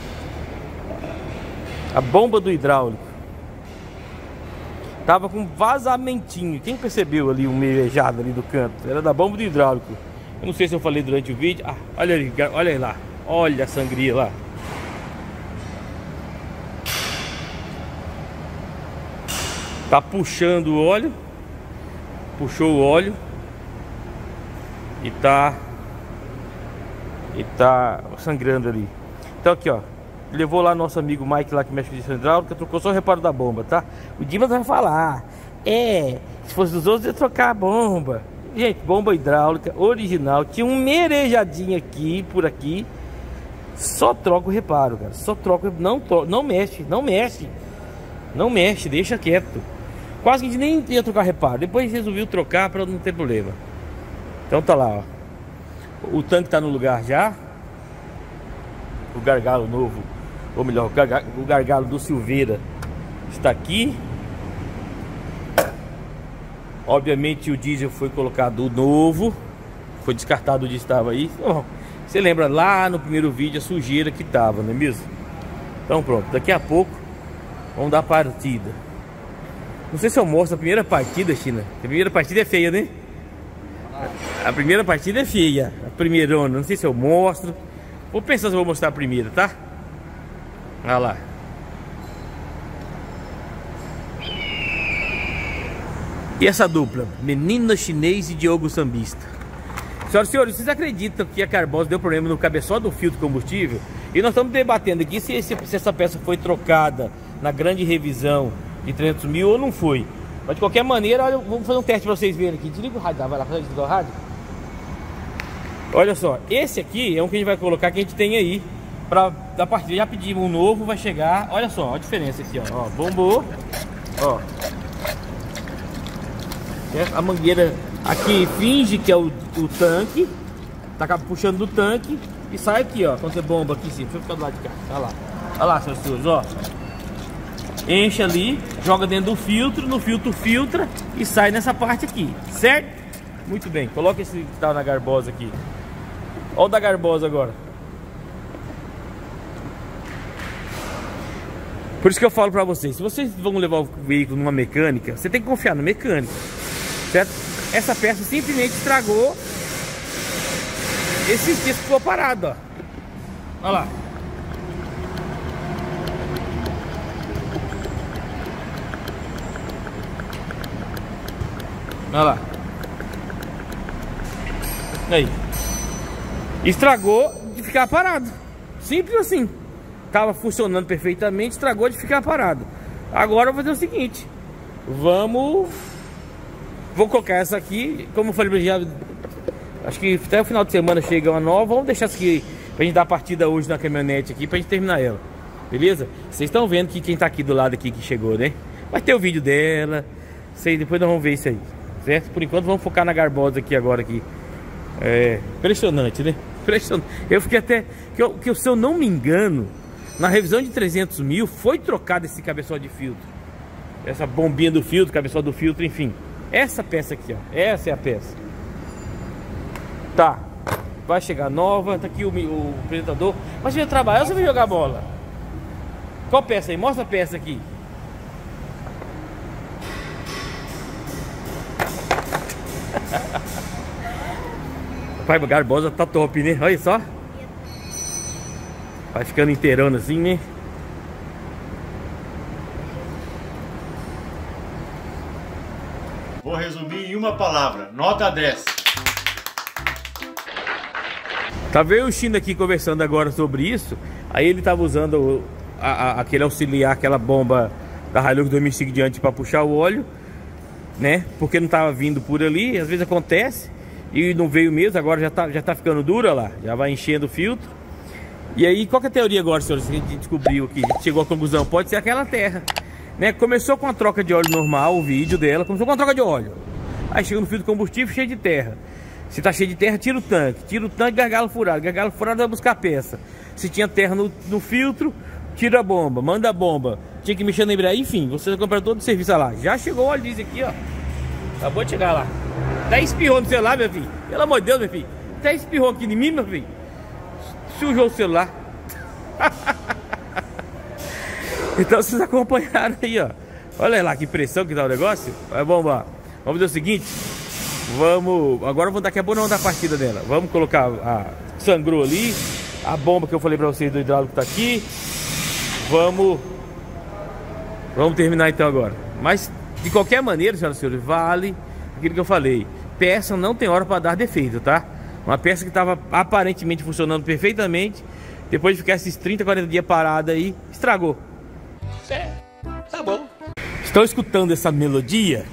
A bomba do hidráulico tava com vazamentinho. Quem percebeu ali um meijado ali do canto? Era da bomba do hidráulico. Eu não sei se eu falei durante o vídeo. Ah, olha aí lá. Olha a sangria lá. Tá puxando o óleo. Puxou o óleo. E tá sangrando ali. Então aqui, ó. Levou lá nosso amigo Mike lá que mexe com a hidráulica. Trocou só o reparo da bomba, tá? O Dimas vai falar. Se fosse dos outros ia trocar a bomba. Gente, bomba hidráulica original. Tinha um merejadinho aqui, por aqui. Só troca o reparo, cara. Só troca, não mexe, deixa quieto. Quase que a gente nem ia trocar reparo. Depois resolveu trocar para não ter problema. Então tá lá, ó. O tanque tá no lugar já. O gargalo novo, ou melhor, o gargalo do Silveira está aqui. Obviamente o diesel foi colocado novo. Foi descartado onde estava aí. Você lembra lá no primeiro vídeo a sujeira que tava, não é mesmo? Então pronto, daqui a pouco vamos dar partida. Não sei se eu mostro a primeira partida, China. A primeira partida é feia, né? A primeira partida é feia. A primeirona, não sei se eu mostro. Vou pensar se eu vou mostrar a primeira, tá? Olha lá. E essa dupla? Menino Chinês e Diogo Sambista. Senhoras e senhores, vocês acreditam que a Garbosa deu problema no cabeçote do filtro de combustível? E nós estamos debatendo aqui se essa peça foi trocada na grande revisão de 300 mil ou não foi. Mas de qualquer maneira, olha, vamos fazer um teste para vocês verem aqui. Desliga o rádio, vai lá, desliga o rádio. Olha só, esse aqui é um que a gente vai colocar, que a gente tem aí para da partida. Já pedimos um novo, vai chegar. Olha só a diferença aqui, ó. Bombou. Ó. A mangueira aqui finge que é o tanque. Tá puxando do tanque e sai aqui, ó. Quando você bomba aqui em cima. Deixa eu ficar do lado de cá. Olha lá. Olha lá, seus senhores, ó. Enche ali, joga dentro do filtro, no filtro filtra e sai nessa parte aqui, certo? Muito bem, coloca esse que tá na Garbosa aqui. Olha o da Garbosa agora. Por isso que eu falo pra vocês, se vocês vão levar o veículo numa mecânica, você tem que confiar no mecânico, certo? Essa peça simplesmente estragou. Esse disco ficou parado, ó. Olha lá. Olha lá. Aí. Estragou de ficar parado. Simples assim. Tava funcionando perfeitamente, estragou de ficar parado. Agora eu vou fazer o seguinte. Vou colocar essa aqui. Como eu falei, já, acho que até o final de semana chega uma nova. Vamos deixar essa aqui pra gente dar a partida hoje na caminhonete aqui, pra gente terminar ela. Beleza? Vocês estão vendo que quem tá aqui do lado aqui que chegou, né? Vai ter o vídeo dela. Depois nós vamos ver isso aí. Certo? Por enquanto vamos focar na Garbosa aqui agora aqui. É impressionante, né? Impressionante. Eu fiquei até que se eu não me engano, na revisão de 300 mil foi trocado esse cabeçote de filtro. Essa bombinha do filtro, cabeçote do filtro, enfim. Essa peça aqui, ó. Essa é a peça. Tá. Vai chegar nova. Tá aqui o apresentador. Mas você vai trabalhar ou você vai jogar bola? Qual peça aí? Mostra a peça aqui. Pai, a Garbosa tá top, né? Olha só. Vai ficando inteirona assim, né? Vou resumir em uma palavra. Nota 10. Tá vendo o Chino aqui conversando agora sobre isso. Aí ele tava usando aquele auxiliar, aquela bomba da Hilux 2005 diante para puxar o óleo, né? Porque não tava vindo por ali. Às vezes acontece. E não veio mesmo, agora já tá ficando dura lá. Já vai enchendo o filtro. E aí, qual que é a teoria agora, senhores? Que a gente descobriu aqui, a gente chegou à conclusão, pode ser aquela terra, né? Começou com a troca de óleo normal, o vídeo dela, começou com a troca de óleo. Aí chega no filtro de combustível cheio de terra. Se tá cheio de terra, tira o tanque, gargalo furado vai buscar peça. Se tinha terra no filtro, tira a bomba, manda a bomba. Tinha que mexer na embreagem, enfim, você vai comprar todo o serviço lá. Já chegou o óleo diesel aqui, ó. Acabou de chegar lá. Até espirrou no celular, meu filho. Pelo amor de Deus, meu filho. Até espirrou aqui em mim, meu filho. Sujou o celular. Então vocês acompanharam aí, ó. Olha lá que pressão que dá o negócio. Vai bombar. Vamos fazer o seguinte. Agora eu vou daqui a pouco não dar a partida dela. Vamos colocar sangrou ali. A bomba que eu falei pra vocês do hidráulico tá aqui. Vamos terminar então agora. Mas de qualquer maneira, senhoras e senhores, vale aquilo que eu falei. Peça não tem hora para dar defeito, tá? Uma peça que estava aparentemente funcionando perfeitamente, depois de ficar esses 30, 40 dias parada aí, estragou. Tá bom. Estão escutando essa melodia?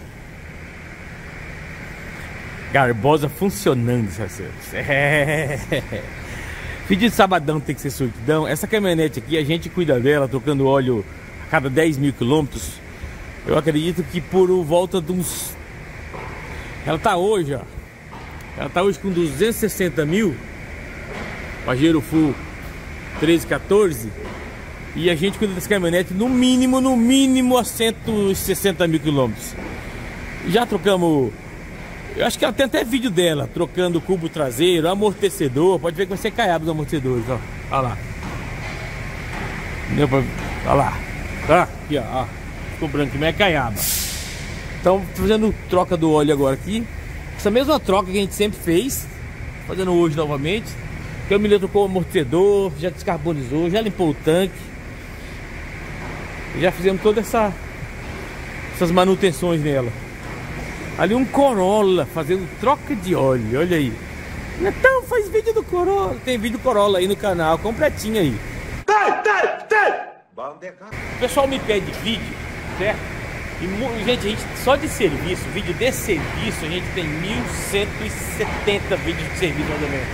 Garbosa funcionando, senhoras e senhores. Vídeo de sabadão tem que ser surtidão. Essa caminhonete aqui, a gente cuida dela, trocando óleo a cada 10.000 quilômetros. Eu acredito que por volta de uns... Ela tá hoje, ó. Ela tá hoje com 260 mil. Pajero Full 1314. E a gente cuida dessa caminhonete no mínimo a 160 mil quilômetros. Já trocamos... Eu acho que ela tem até vídeo dela, trocando o cubo traseiro, amortecedor. Pode ver que vai ser caiado dos amortecedores, ó. Olha lá. Deu pra... Olha lá. Tá? Aqui, ó. Ficou branco, mas é caiaba. Então, fazendo troca do óleo agora aqui. Essa mesma troca que a gente sempre fez. Fazendo hoje novamente. Que o menino trocou o amortecedor, já descarbonizou, já limpou o tanque. Já fizemos todas essas manutenções nela. Ali um Corolla fazendo troca de óleo, olha aí. Então faz vídeo do Corolla. Tem vídeo do Corolla aí no canal, completinho aí. O pessoal me pede vídeo, certo? E gente, só de serviço, vídeo de serviço, a gente tem 1.170 vídeos de serviço mais ou menos.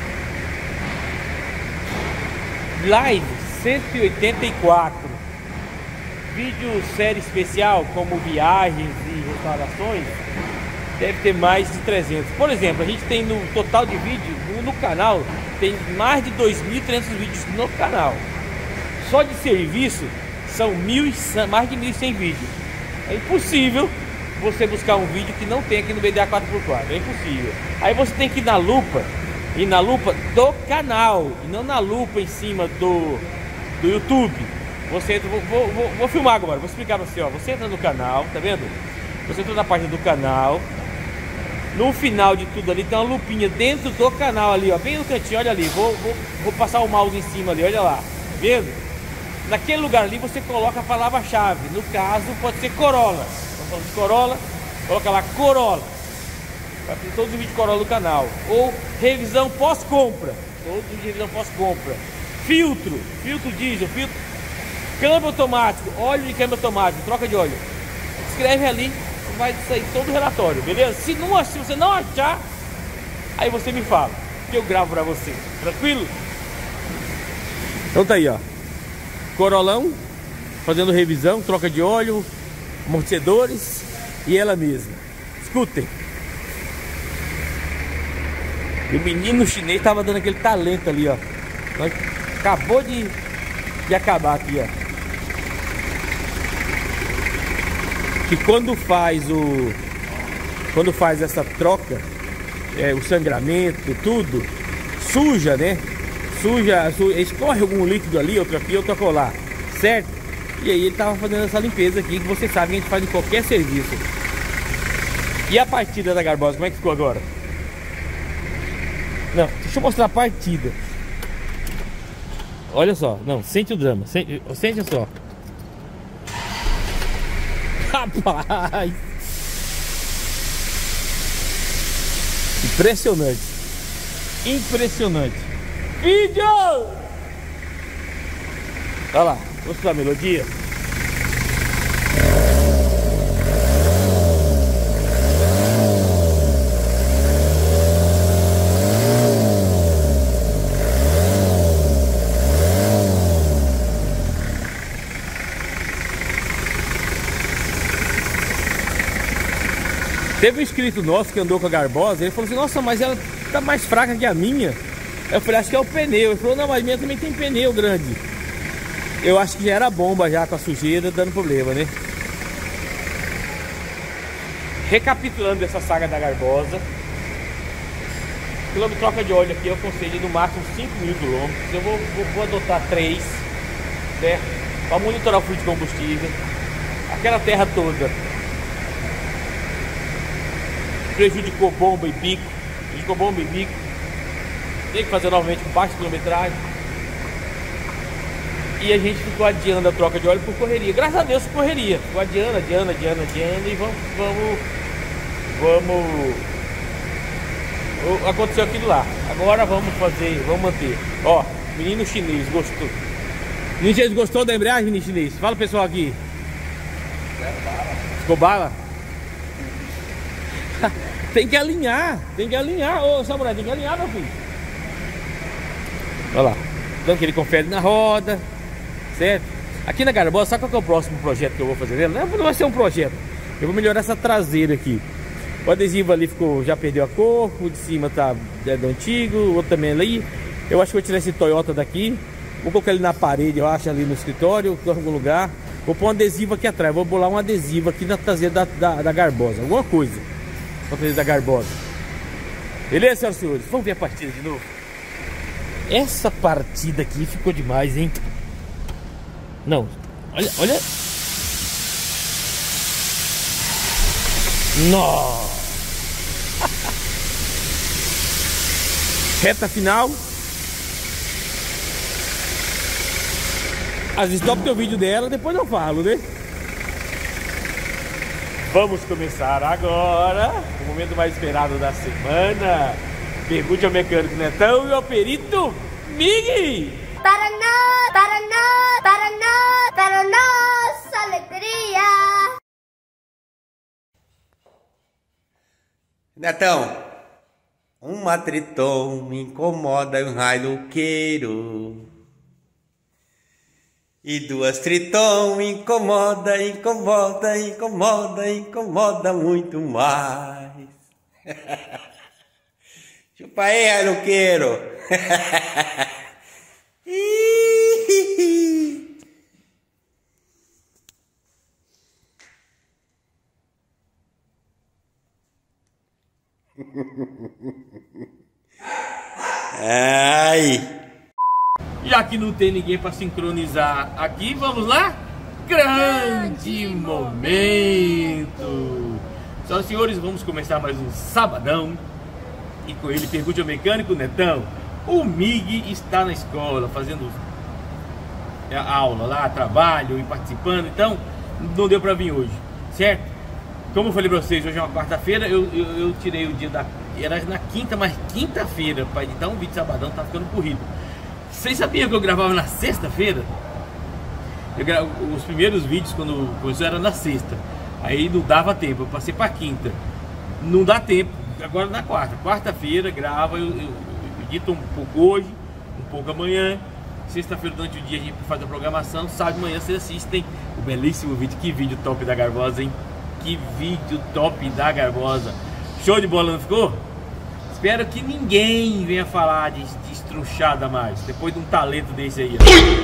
Live 184. Vídeo série especial como viagens e restaurações, deve ter mais de 300. Por exemplo, a gente tem no total de vídeo no canal, tem mais de 2.300 vídeos no canal. Só de serviço são mais de 1.100 vídeos. É impossível você buscar um vídeo que não tem aqui no BDA 4x4. É impossível. Aí você tem que ir na lupa do canal e não na lupa em cima do YouTube. Você entra, vou filmar agora, vou explicar pra você, ó. Você entra no canal, tá vendo? Você entra na página do canal. No final de tudo ali tem uma lupinha dentro do canal ali, ó, bem no cantinho, olha ali. Vou passar o mouse em cima ali, olha lá, tá vendo? Naquele lugar ali você coloca a palavra-chave. No caso pode ser Corolla. Estamos falando de Corolla, coloca lá Corolla. Vai ter todos os vídeos de Corolla do canal. Ou revisão pós-compra. Todos os revisão pós-compra. Filtro diesel, câmbio automático, óleo de câmbio automático, troca de óleo. Escreve ali, vai sair todo o relatório, beleza? Se você não achar, aí você me fala, que eu gravo pra você, tranquilo? Então tá aí, ó. Corolão, fazendo revisão, troca de óleo, amortecedores e ela mesma. Escutem. E o menino chinês tava dando aquele talento ali, ó. Acabou de acabar aqui, ó. Que quando faz essa troca, o sangramento, tudo, suja, né? Escorre algum líquido ali, outro aqui, outro acolá, certo? E aí ele tava fazendo essa limpeza aqui, que você sabe que a gente faz em qualquer serviço. E a partida da Garbosa, como é que ficou agora? Não, deixa eu mostrar a partida. Olha só, não, sente o drama, sente só. Rapaz, impressionante. Vídeo! Olha lá, vou mostrar a melodia. Teve um inscrito nosso que andou com a Garbosa, ele falou assim, nossa, mas ela tá mais fraca que a minha. Eu falei, acho que é o pneu. Ele falou, não, mas a minha também tem pneu grande. Eu acho que já era a bomba já com a sujeira dando problema, né? Recapitulando essa saga da Garbosa. Quilômetro troca de óleo aqui, eu aconselho no máximo 5.000 quilômetros. Eu vou adotar 3, certo? Para monitorar o fluxo de combustível. Aquela terra toda prejudicou bomba e bico. Tem que fazer novamente com baixa quilometragem. E a gente ficou adiando a troca de óleo por correria. Graças a Deus correria. Ficou adiando e vamos. Aconteceu aquilo lá. Agora vamos manter. Ó, menino chinês gostou. Menino chinês gostou da embreagem, menino chinês? Fala pessoal aqui. Ficou bala? Tem que alinhar. Ô Samurai, tem que alinhar, meu filho. Olha lá. Então que ele confere na roda. Certo? Aqui na Garbosa, sabe qual que é o próximo projeto que eu vou fazer nela? Não vai ser um projeto. Eu vou melhorar essa traseira aqui. O adesivo ali já perdeu a cor. O de cima tá do antigo. O outro também ali. Eu acho que vou tirar esse Toyota daqui. Vou colocar ele na parede, eu acho, ali no escritório, em algum lugar. Vou pôr um adesivo aqui atrás. Vou bolar um adesivo aqui na traseira da Garbosa. Alguma coisa na traseira da Garbosa. Beleza, senhoras e senhores? Vamos ver a partida de novo. Essa partida aqui ficou demais, hein? Não, olha. Nossa. Reta final. Às vezes topo o vídeo dela, depois eu falo, né? Vamos começar agora o momento mais esperado da semana. Pergunte ao mecânico Netão e ao perito Migui. Para nossa alegria. Netão, uma Triton me incomoda um railuqueiro. E 2 Triton me incomoda muito mais. Chupa aí, railuqueiro. Ai. Já que não tem ninguém para sincronizar aqui, vamos lá? Grande momento! Senhoras e senhores, vamos começar mais um sabadão. E com ele, pergunte ao mecânico Netão. O Mig está na escola, fazendo a aula lá, trabalho e participando. Então, não deu para vir hoje, certo? Como eu falei para vocês, hoje é uma quarta-feira. Eu tirei o dia era na quinta, mas quinta-feira para editar um vídeo de sabadão, tá ficando corrido. Vocês sabiam que eu gravava na sexta-feira? Os primeiros vídeos, quando começou, era na sexta. Aí não dava tempo, eu passei para quinta. Não dá tempo, agora na quarta. Quarta-feira grava, eu edito um pouco hoje, um pouco amanhã. Sexta-feira durante o dia a gente faz a programação. Sábado de manhã vocês assistem o belíssimo vídeo. Que vídeo top da Garbosa, hein? Que vídeo top da Garbosa. Show de bola, não ficou? Espero que ninguém venha falar de estruchada mais, depois de um talento desse aí.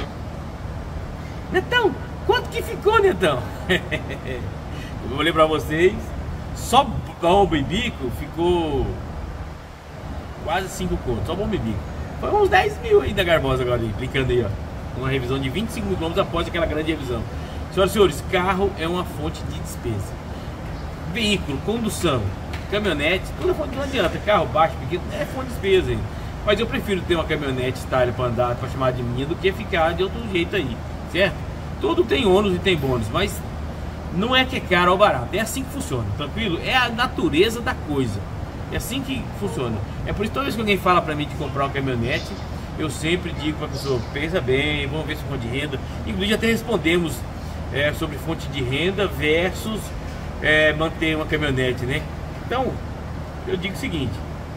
Netão, quanto que ficou, Netão? Eu vou ler pra vocês. Só bomba e bico ficou quase 5 contos. Só bomba e bico. Foi uns 10 mil aí da Garbosa agora, clicando aí, ó. Uma revisão de 25 mil quilômetros após aquela grande revisão. Senhoras e senhores, carro é uma fonte de despesa. Veículo, condução, caminhonete, toda fonte, não adianta. Carro baixo, pequeno, é fonte de despesa aí. Mas eu prefiro ter uma caminhonete style para andar, para chamar de minha, do que ficar de outro jeito aí, certo? Tudo tem ônus e tem bônus, mas não é que é caro ou barato, é assim que funciona, tranquilo? É a natureza da coisa, é assim que funciona. É por isso que toda vez que alguém fala para mim de comprar uma caminhonete, eu sempre digo para a pessoa, pensa bem, vamos ver se fonte de renda. Inclusive até respondemos sobre fonte de renda versus manter uma caminhonete, né? Então, eu digo o seguinte: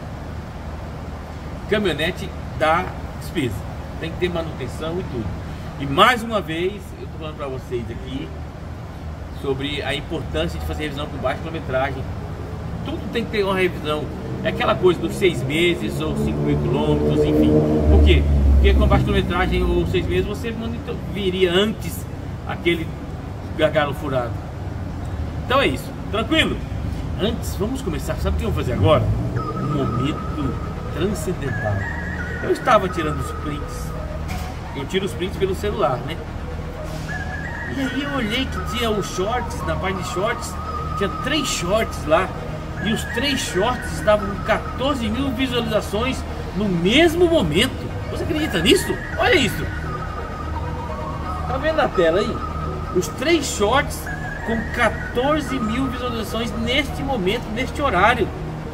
caminhonete dá despesa, tem que ter manutenção e tudo. E mais uma vez, eu estou falando para vocês aqui sobre a importância de fazer revisão com baixa quilometragem tudo tem que ter uma revisão. É aquela coisa dos 6 meses ou 5.000 quilômetros, enfim. Por quê? Porque com baixa quilometragem ou 6 meses você viria antes aquele gargalo furado. Então é isso, tranquilo? Antes, vamos começar. Sabe o que eu vou fazer agora? Um momento transcendental. Eu estava tirando os prints. Eu tiro os prints pelo celular, né? E aí eu olhei que tinha os shorts, na página de shorts, tinha 3 shorts lá. E os 3 shorts estavam com 14.000 visualizações no mesmo momento. Você acredita nisso? Olha isso. Tá vendo na tela aí? Os 3 shorts com 14.000 visualizações neste momento, neste horário.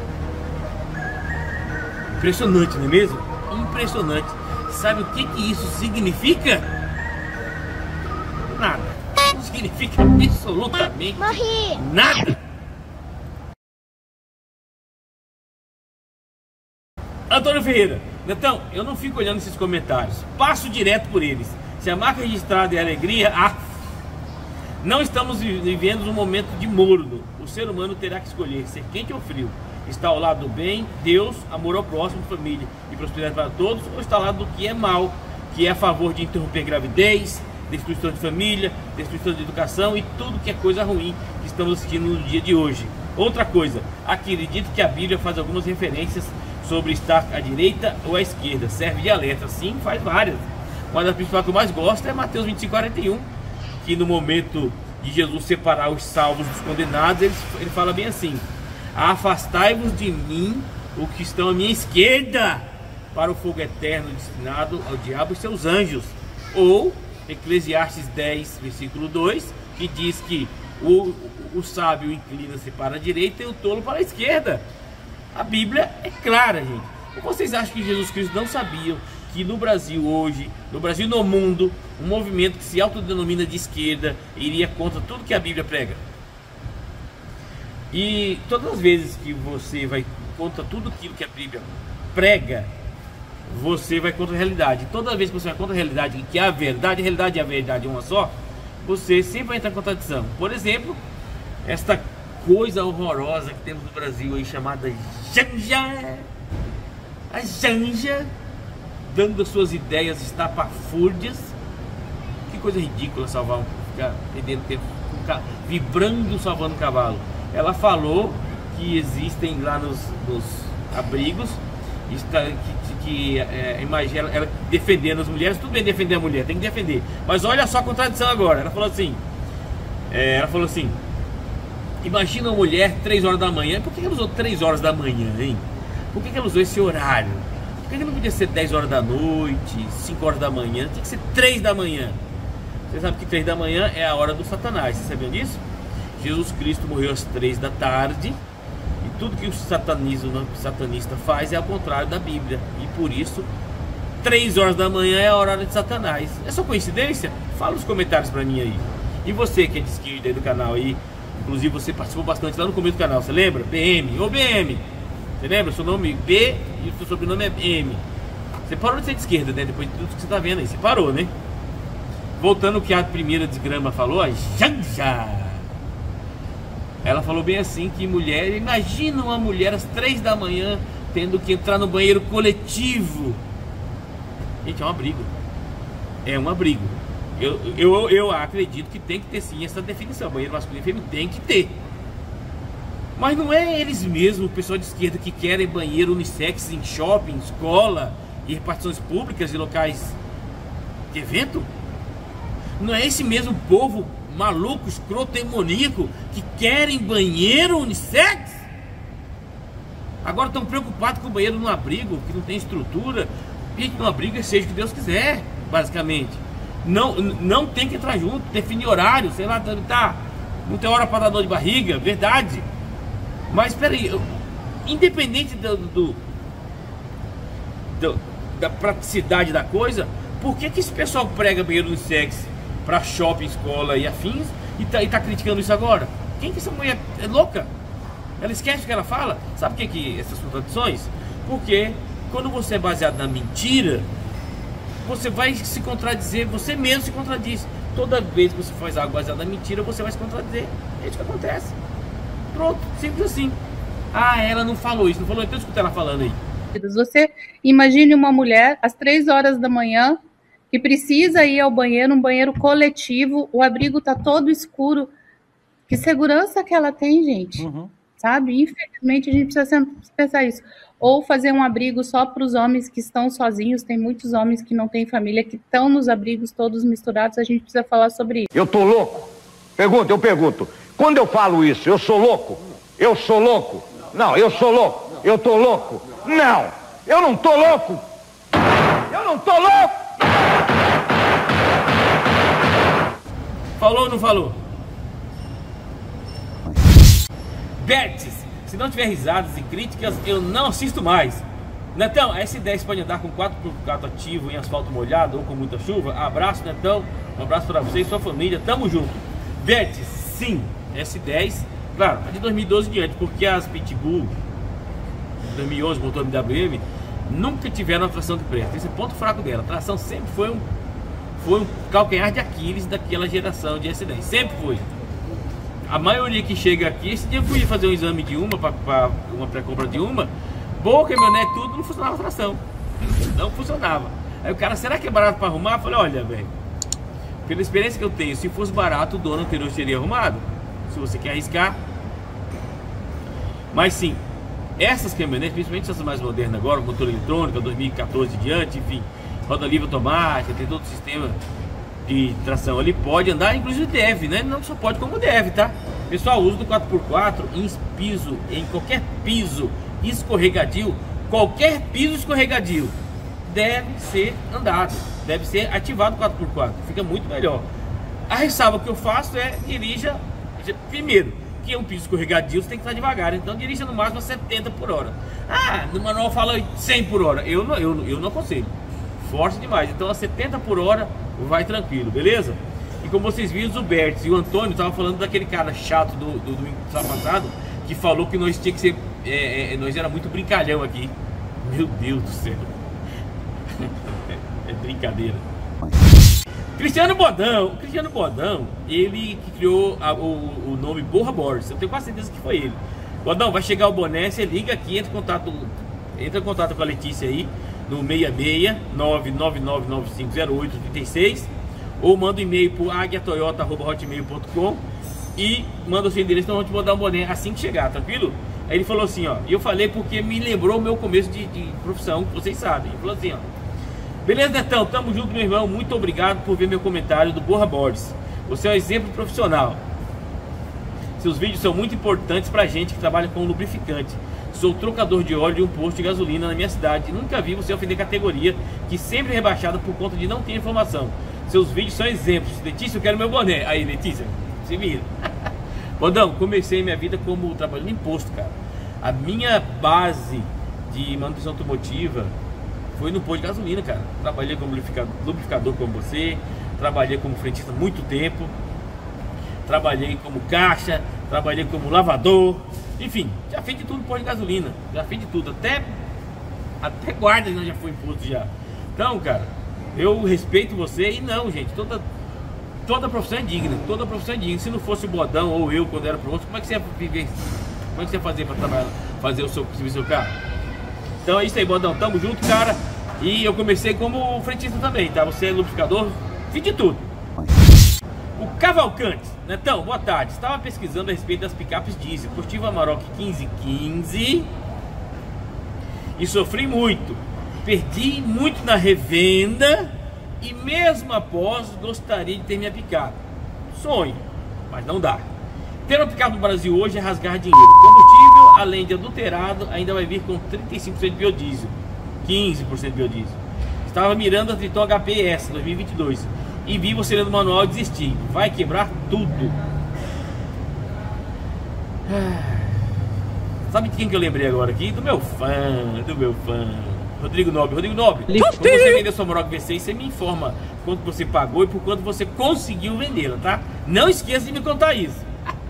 Impressionante, não é mesmo? Impressionante. Sabe o que isso significa? Nada. Não significa absolutamente nada. Antônio Ferreira, então, eu não fico olhando esses comentários, passo direto por eles. Se a marca registrada é alegria, não estamos vivendo um momento de morno. O ser humano terá que escolher ser quente ou frio. Está ao lado do bem, Deus, amor ao próximo, família e prosperidade para todos, ou está ao lado do que é mal, que é a favor de interromper gravidez, destruição de família, destruição de educação e tudo que é coisa ruim que estamos assistindo no dia de hoje. Outra coisa, acredito que a Bíblia faz algumas referências sobre estar à direita ou à esquerda, serve de alerta. Sim, faz várias. Uma das principais que eu mais gosto é Mateus 25:41, que no momento de Jesus separar os salvos dos condenados, ele fala bem assim: afastai-vos de mim, os que estão à minha esquerda, para o fogo eterno destinado ao diabo e seus anjos. Ou Eclesiastes 10, versículo 2, que diz que o sábio inclina-se para a direita e o tolo para a esquerda. A Bíblia é clara, gente. Ou vocês acham que Jesus Cristo não sabia que no Brasil hoje, no Brasil e no mundo, um movimento que se autodenomina de esquerda iria contra tudo que a Bíblia prega? E todas as vezes que você vai contra tudo aquilo que a Bíblia prega, você vai contra a realidade. Toda vez que você vai contra a realidade, que é a verdade e a verdade é uma só, você sempre vai entrar em contradição. Por exemplo, esta coisa horrorosa que temos no Brasil aí, chamada Janja. A Janja dando as suas ideias estapafúrdias. Que coisa ridícula ficar perdendo tempo, vibrando, salvando um cavalo. Ela falou que existem lá nos abrigos imagina ela defendendo as mulheres. Tudo bem defender a mulher, tem que defender, mas olha só a contradição agora. Ela falou assim, imagina uma mulher 3 horas da manhã. Por que ela usou 3 horas da manhã, hein? Por que ela usou esse horário? Por que não podia ser 10 horas da noite, 5 horas da manhã? Tem que ser 3 da manhã. Você sabe que 3 da manhã é a hora do Satanás. Você sabia disso? Jesus Cristo morreu às 3 da tarde. E tudo que o satanista faz é ao contrário da Bíblia. E por isso 3 horas da manhã é a hora de Satanás. É só coincidência? Fala nos comentários pra mim aí. E você que é de esquerda aí do canal aí, inclusive você participou bastante lá no começo do canal, você lembra? BM, ô BM, você lembra? Seu nome B e o seu sobrenome é M. Você parou de ser de esquerda, né? Depois de tudo que você tá vendo aí, você parou, né? Voltando ao que a primeira desgrama falou, a Janja, ela falou bem assim que mulher, imagina uma mulher às 3 da manhã tendo que entrar no banheiro coletivo. Gente, é um abrigo. É um abrigo. Eu acredito que tem que ter sim essa definição. Banheiro masculino e feminino tem que ter. Mas não é eles mesmos, o pessoal de esquerda, que querem banheiro unissex em shopping, escola e repartições públicas e locais de evento? Não é esse mesmo povo maluco, escroto, demoníaco que querem banheiro unissex? Agora estão preocupados com o banheiro no abrigo, que não tem estrutura. Gente, no abrigo é seja o que Deus quiser, basicamente. Não tem que entrar junto, definir horário, sei lá, tá, não tem hora para dar dor de barriga, verdade. Mas espera aí, independente da praticidade da coisa, por que esse pessoal prega banheiro unissex para shopping, escola e afins e tá criticando isso agora? Quem que essa mulher é louca? Ela esquece o que ela fala? Sabe o que essas contradições? Porque quando você é baseado na mentira, você vai se contradizer, você mesmo se contradiz. Toda vez que você faz algo baseado na mentira, você vai se contradizer. É isso que acontece. Pronto, simples assim. Ah, ela não falou isso, não falou, então escuta ela falando aí. Você imagine uma mulher às 3 horas da manhã que precisa ir ao banheiro, um banheiro coletivo, o abrigo está todo escuro. Que segurança que ela tem, gente? Sabe? Infelizmente, a gente precisa sempre pensar isso. Ou fazer um abrigo só para os homens que estão sozinhos. Tem muitos homens que não têm família, que estão nos abrigos todos misturados. A gente precisa falar sobre isso. Eu tô louco? Eu pergunto. Quando eu falo isso, eu sou louco? Eu sou louco? Não, eu sou louco. Eu tô louco? Não, eu não tô louco. Eu não tô louco. Falou ou não falou? Bertes, se não tiver risadas e críticas, eu não assisto mais. Netão, a S10 pode andar com 4x4 ativo em asfalto molhado ou com muita chuva? Abraço, Netão. Um abraço para você e sua família. Tamo junto. Bertes, sim. S10, claro, é de 2012 em diante, porque as Pitbull 2011, motor MWM, nunca tiveram a tração de presta. Esse é o ponto fraco dela. A tração sempre foi um calcanhar de Aquiles daquela geração de S10. Sempre foi. A maioria que chega aqui, esse dia eu fui fazer um exame de para uma pré-compra de boa caminhonete, tudo, não funcionava a tração. Não funcionava. Aí o cara, será que é barato para arrumar? Eu falei, olha, velho, pela experiência que eu tenho, se fosse barato, o dono anterior teria arrumado. Se você quer arriscar. Mas sim, essas caminhonetes, principalmente essas mais modernas agora, motor eletrônico, 2014 e diante, enfim, roda livre automática, tem todo o sistema de tração ali, pode andar, inclusive deve, né? Não só pode como deve, tá? Pessoal, uso do 4x4 em qualquer piso escorregadio, qualquer piso escorregadio deve ser andado, deve ser ativado 4x4, fica muito melhor. A ressalva que eu faço é dirija, primeiro, que é um piso escorregadio, você tem que estar devagar, então dirija no máximo a 70 por hora. Ah, no manual fala 100 por hora, eu não aconselho, força demais, então a 70 por hora vai tranquilo, beleza? E como vocês viram, o Bertes e o Antônio estavam falando daquele cara chato do passado, que falou que nós tinha que ser, nós era muito brincalhão aqui. Meu Deus do céu. É brincadeira. Cristiano Bodão, ele que criou o nome Borra Boards. Eu tenho quase certeza que foi ele. Bodão, vai chegar o boné, você liga aqui, entra em contato com a Letícia aí no 66 999950836, ou manda um e-mail pro aguiatoyota@hotmail.com e manda o seu endereço, então vamos te mandar um boné assim que chegar, tranquilo? Aí ele falou assim, ó, e eu falei porque me lembrou o meu começo de profissão, que vocês sabem. Ele falou assim, ó, beleza, Netão, tamo junto, meu irmão, muito obrigado por ver meu comentário do Borra Boards. Você é um exemplo profissional. Seus vídeos são muito importantes pra gente que trabalha com lubrificante. Sou trocador de óleo de um posto de gasolina na minha cidade e nunca vi você ofender categoria, que sempre é rebaixada por conta de não ter informação. Seus vídeos são exemplos. Letícia, eu quero meu boné. Aí, Letícia, se vira. Bodão, comecei minha vida como trabalhando em posto, cara. A minha base de manutenção automotiva foi no posto de gasolina, cara. Trabalhei como lubrificador como você, trabalhei como frentista há muito tempo, trabalhei como caixa, trabalhei como lavador, enfim, já fiz de tudo no posto de gasolina, já fiz de tudo, até guarda né, já foi imposto já. Então, cara, eu respeito você e não, gente, toda profissão é digna, toda profissão é digna. Se não fosse o Bodão ou eu quando era professor, como é que você ia viver? Como é que você ia fazer para trabalhar, fazer o seu carro? Então é isso aí, Bodão, tamo junto, cara. E eu comecei como frentista também, tá? Você é lubrificador, fiz de tudo. O Cavalcante, Netão, boa tarde. Estava pesquisando a respeito das picapes diesel. Curti o Amarok 1515 e sofri muito. Perdi muito na revenda e mesmo após gostaria de ter minha picape. Sonho, mas não dá. Ter uma picape no Brasil hoje é rasgar dinheiro. Combustível, além de adulterado, ainda vai vir com 35% de biodiesel, 15% de biodiesel. Estava mirando a Triton HPS 2022 e vi você lendo o manual e desisti. Vai quebrar tudo. Sabe de quem que eu lembrei agora aqui? Do meu fã. Rodrigo Nobre. Quando você vender sua Amarok V6, você me informa quanto você pagou e por quanto você conseguiu vendê-la, tá? Não esqueça de me contar isso.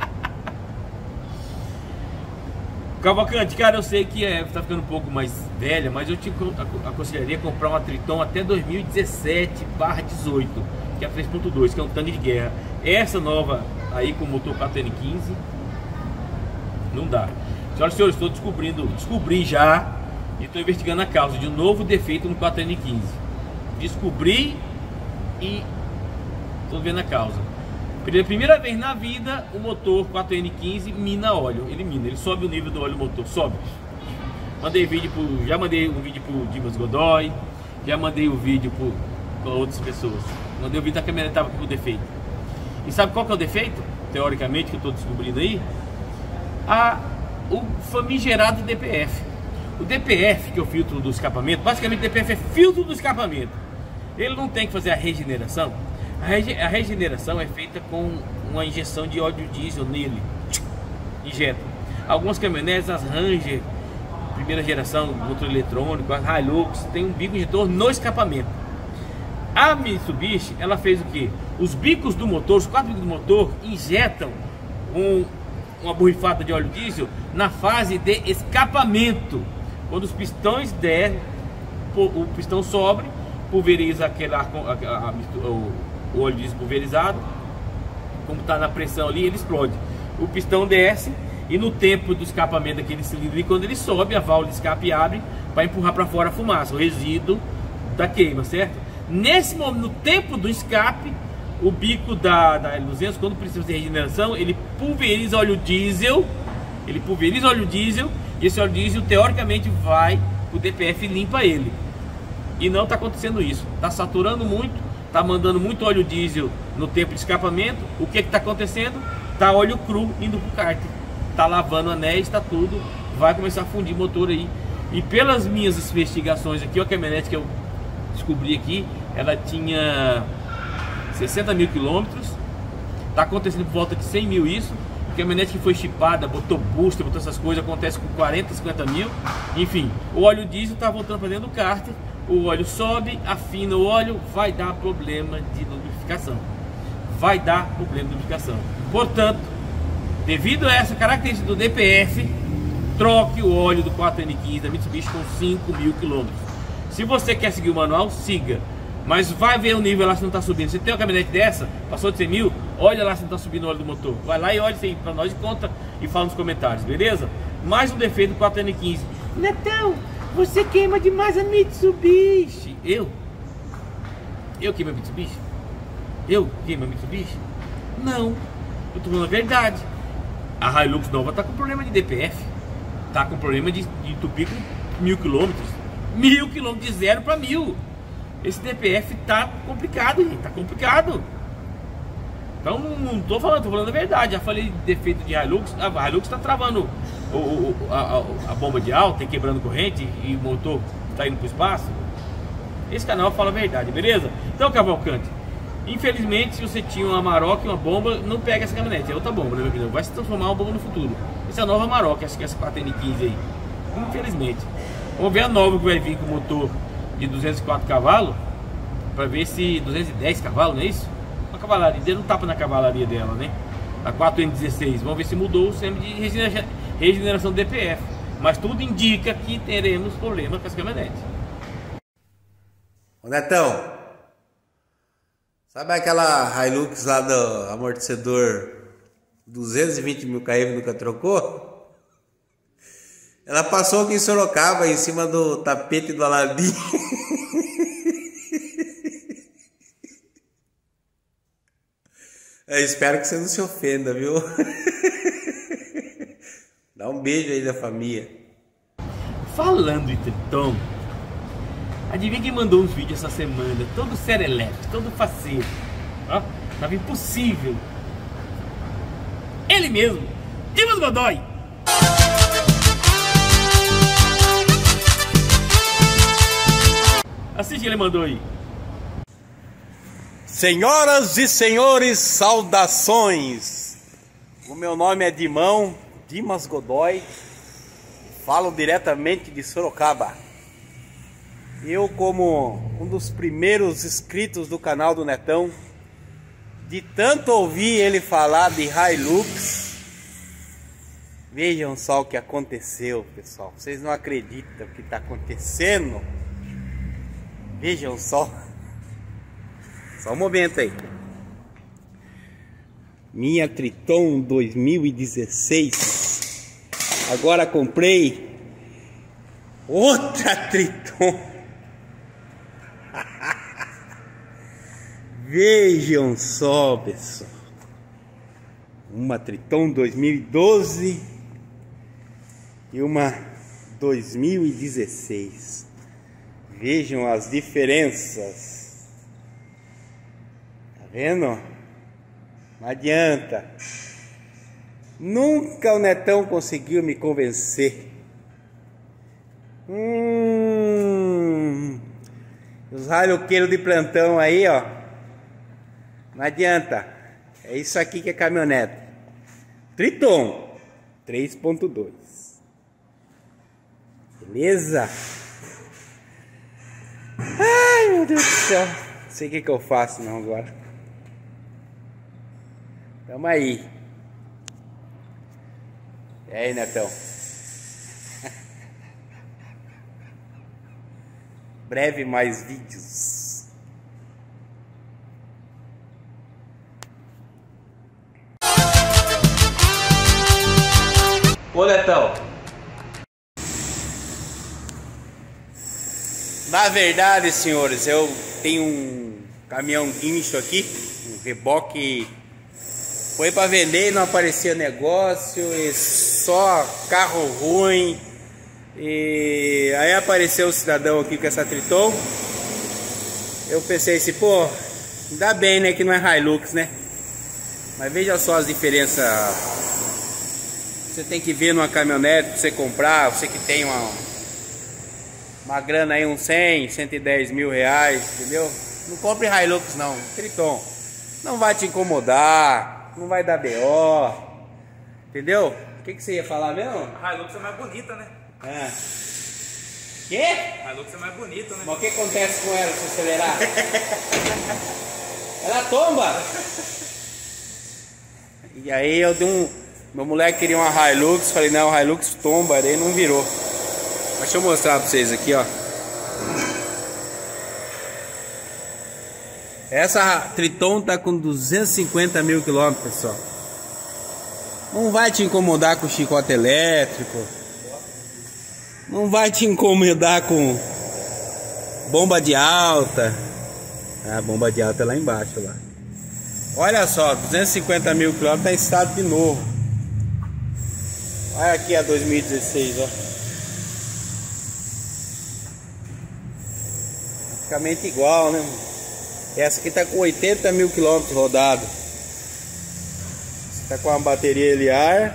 Cavalcante, cara, eu sei que tá ficando um pouco mais velha, mas eu te aconselharia comprar uma Triton até 2017/18, que é a 3.2, que é um tanque de guerra. Essa nova aí com motor 4N15 não dá. Senhoras e senhores, descobri já e estou investigando a causa de um novo defeito no 4N15. Descobri e estou vendo a causa. Pela primeira vez na vida, o motor 4N15 mina óleo. Ele sobe o nível do óleo do motor, sobe. Já mandei um vídeo pro Dimas Godoy, já mandei o vídeo para outras pessoas. Mandei o vídeo da caminhonete estava com defeito. E sabe qual que é o defeito? Teoricamente, que eu estou descobrindo aí? O famigerado DPF. O DPF, que é o filtro do escapamento, basicamente o DPF é filtro do escapamento. Ele não tem que fazer a regeneração. A regeneração é feita com uma injeção de óleo diesel nele. Injeta. Algumas caminhonetes, as Ranger, primeira geração, motor eletrônico, as Hilux, tem um bico injetor no escapamento. A Mitsubishi, ela fez o que? Os bicos do motor, os 4 bicos do motor, injetam uma borrifada de óleo diesel na fase de escapamento. Quando os pistões der, o pistão sobe, pulveriza o óleo diesel pulverizado, como está na pressão ali, ele explode. O pistão desce e no tempo do escapamento daquele cilindro, quando ele sobe, a válvula de escape abre para empurrar para fora a fumaça, o resíduo da queima, certo? Nesse momento, no tempo do escape, o bico da L200, quando precisa de regeneração, ele pulveriza óleo diesel. E esse óleo diesel, teoricamente, vai, o DPF limpa ele. E não está acontecendo isso. Está saturando muito, está mandando muito óleo diesel no tempo de escapamento. O que está acontecendo? Está óleo cru indo para o cárter. Está lavando anéis, está tudo. Vai começar a fundir motor aí. E pelas minhas investigações aqui, a caminhonete que eu descobri aqui, ela tinha 60 mil quilômetros. Está acontecendo por volta de 100 mil isso. A caminhonete que foi chipada, botou booster, botou essas coisas, acontece com 40, 50 mil. Enfim, o óleo diesel está voltando para dentro do cárter. O óleo sobe, afina o óleo, vai dar problema de lubrificação. Portanto, devido a essa característica do DPF, troque o óleo do 4N15 da Mitsubishi com 5 mil quilômetros. Se você quer seguir o manual, siga. Mas vai ver o nível lá se não está subindo. Se tem uma caminhonete dessa, passou de 100 mil, olha lá se não está subindo o óleo do motor. Vai lá e olha isso aí para nós e conta e fala nos comentários, beleza? Mais um defeito do 4N15. Netão, você queima demais a Mitsubishi. Eu queimo a Mitsubishi? Não, eu tô falando a verdade. A Hilux nova tá com problema de DPF. Tá com problema de entupir com 1000 quilômetros. 1000 quilômetros de 0 para 1000. Esse DPF tá complicado, gente. Tá complicado. Então não tô falando a verdade. Já falei de defeito de Hilux. A Hilux tá travando a bomba de alta e quebrando corrente e o motor tá indo pro espaço. Esse canal fala a verdade, beleza? Então, Cavalcante, infelizmente, se você tinha uma Amarok e uma bomba, não pega essa caminhonete. É outra bomba, né, meu querido? Vai se transformar uma bomba no futuro. Essa é a nova Amarok, acho que é essa 4N15 aí. Infelizmente. Vamos ver a nova que vai vir com motor de 204 cavalos. Pra ver se 210 cavalos, não é isso? Uma cavalaria, deu um tapa na cavalaria dela, né? A 4N16. Vamos ver se mudou o sistema de regeneração do DPF. Mas tudo indica que teremos problemas com essa caminhonete. Ô Netão, sabe aquela Hilux lá do amortecedor 220 mil km nunca trocou? Ela passou aqui em Sorocaba, em cima do tapete do Aladim. Eu espero que você não se ofenda, viu? Dá um beijo aí da família. Falando em Triton, adivinha quem mandou uns vídeos essa semana? Todo serelepe, todo faceiro. Ó, tava impossível. Ele mesmo, Dimas Godoy. Assiste o que ele mandou aí. Senhoras e senhores, saudações. O meu nome é Dimas Godoy. Falo diretamente de Sorocaba. Eu, como um dos primeiros inscritos do canal do Netão, de tanto ouvir ele falar de Hilux, vejam só o que aconteceu, pessoal. Vocês não acreditam o que está acontecendo? Vejam só. Só um momento aí. Minha Triton 2016 Agora comprei outra Triton. Vejam só, pessoal. Uma Triton 2012 e uma 2016. Vejam as diferenças. Tá vendo? Não adianta. Nunca o Netão conseguiu me convencer. Os ralhoqueiros de plantão aí, ó. Não adianta. É isso aqui que é caminhonete. Triton 3.2. Beleza? Ai, meu Deus do céu. Não sei o que eu faço não agora. Tamo aí. E aí, Netão? Breve mais vídeos. Ô, Netão. Na verdade, senhores, eu tenho um caminhão guincho aqui, um reboque. Foi para vender e não aparecia negócio, e só carro ruim. E aí apareceu o cidadão aqui com essa Triton. Eu pensei assim, pô, ainda bem, né, que não é Hilux, né? Mas veja só as diferenças. Você tem que ver numa caminhonete pra você comprar, você que tem uma grana aí, uns 100, 110 mil reais, entendeu? Não compre Hilux não, Triton. Não vai te incomodar, não vai dar BO, entendeu? O que você ia falar mesmo? A Hilux é mais bonita, né? É. Quê? A Hilux é mais bonita, né? Mas o que acontece com ela se acelerar? Ela tomba! E aí eu dei meu moleque queria uma Hilux, falei, não, a Hilux tomba, aí não virou. Deixa eu mostrar pra vocês aqui, ó. Essa Triton tá com 250 mil quilômetros, pessoal. Não vai te incomodar com chicote elétrico. Não vai te incomodar com bomba de alta. A bomba de alta é lá embaixo, lá. Olha só, 250 mil quilômetros tá em estado de novo. Olha aqui a 2016, ó. Praticamente igual, né? Essa aqui tá com 80 mil quilômetros rodado. Tá com uma bateria LR.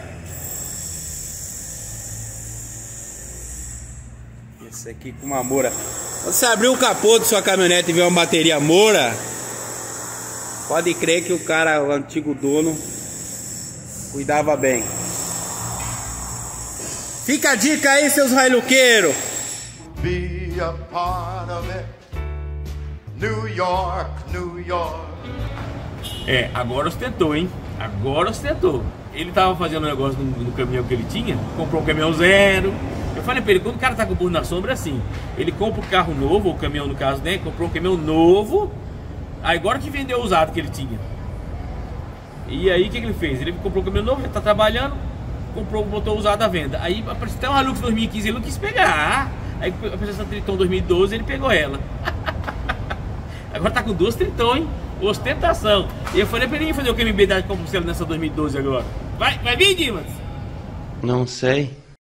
Esse aqui com uma Moura. Quando você abrir o capô de sua caminhonete e ver uma bateria Moura, pode crer que o cara, o antigo dono, cuidava bem. Fica a dica aí, seus railuqueiros. Be a part of it. New York, New York. É, agora ostentou, hein? Agora ostentou. Ele tava fazendo um negócio no caminhão que ele tinha, comprou um caminhão zero. Eu falei pra ele, quando o cara tá com o burro na sombra é assim. Ele compra um carro novo, ou o caminhão no caso, né? Comprou um caminhão novo. Aí agora que vendeu o usado que ele tinha. E aí o que ele fez? Ele comprou um caminhão novo, já tá trabalhando, botou usado à venda. Aí apareceu até uma Hilux 2015, ele não quis pegar. Aí apareceu essa Triton 2012, ele pegou ela. Agora tá com duas Triton, hein? Ostentação. E eu falei pra ele fazer o QMB da Compulsão nessa 2012 agora. Vai vir, Dimas? Não sei.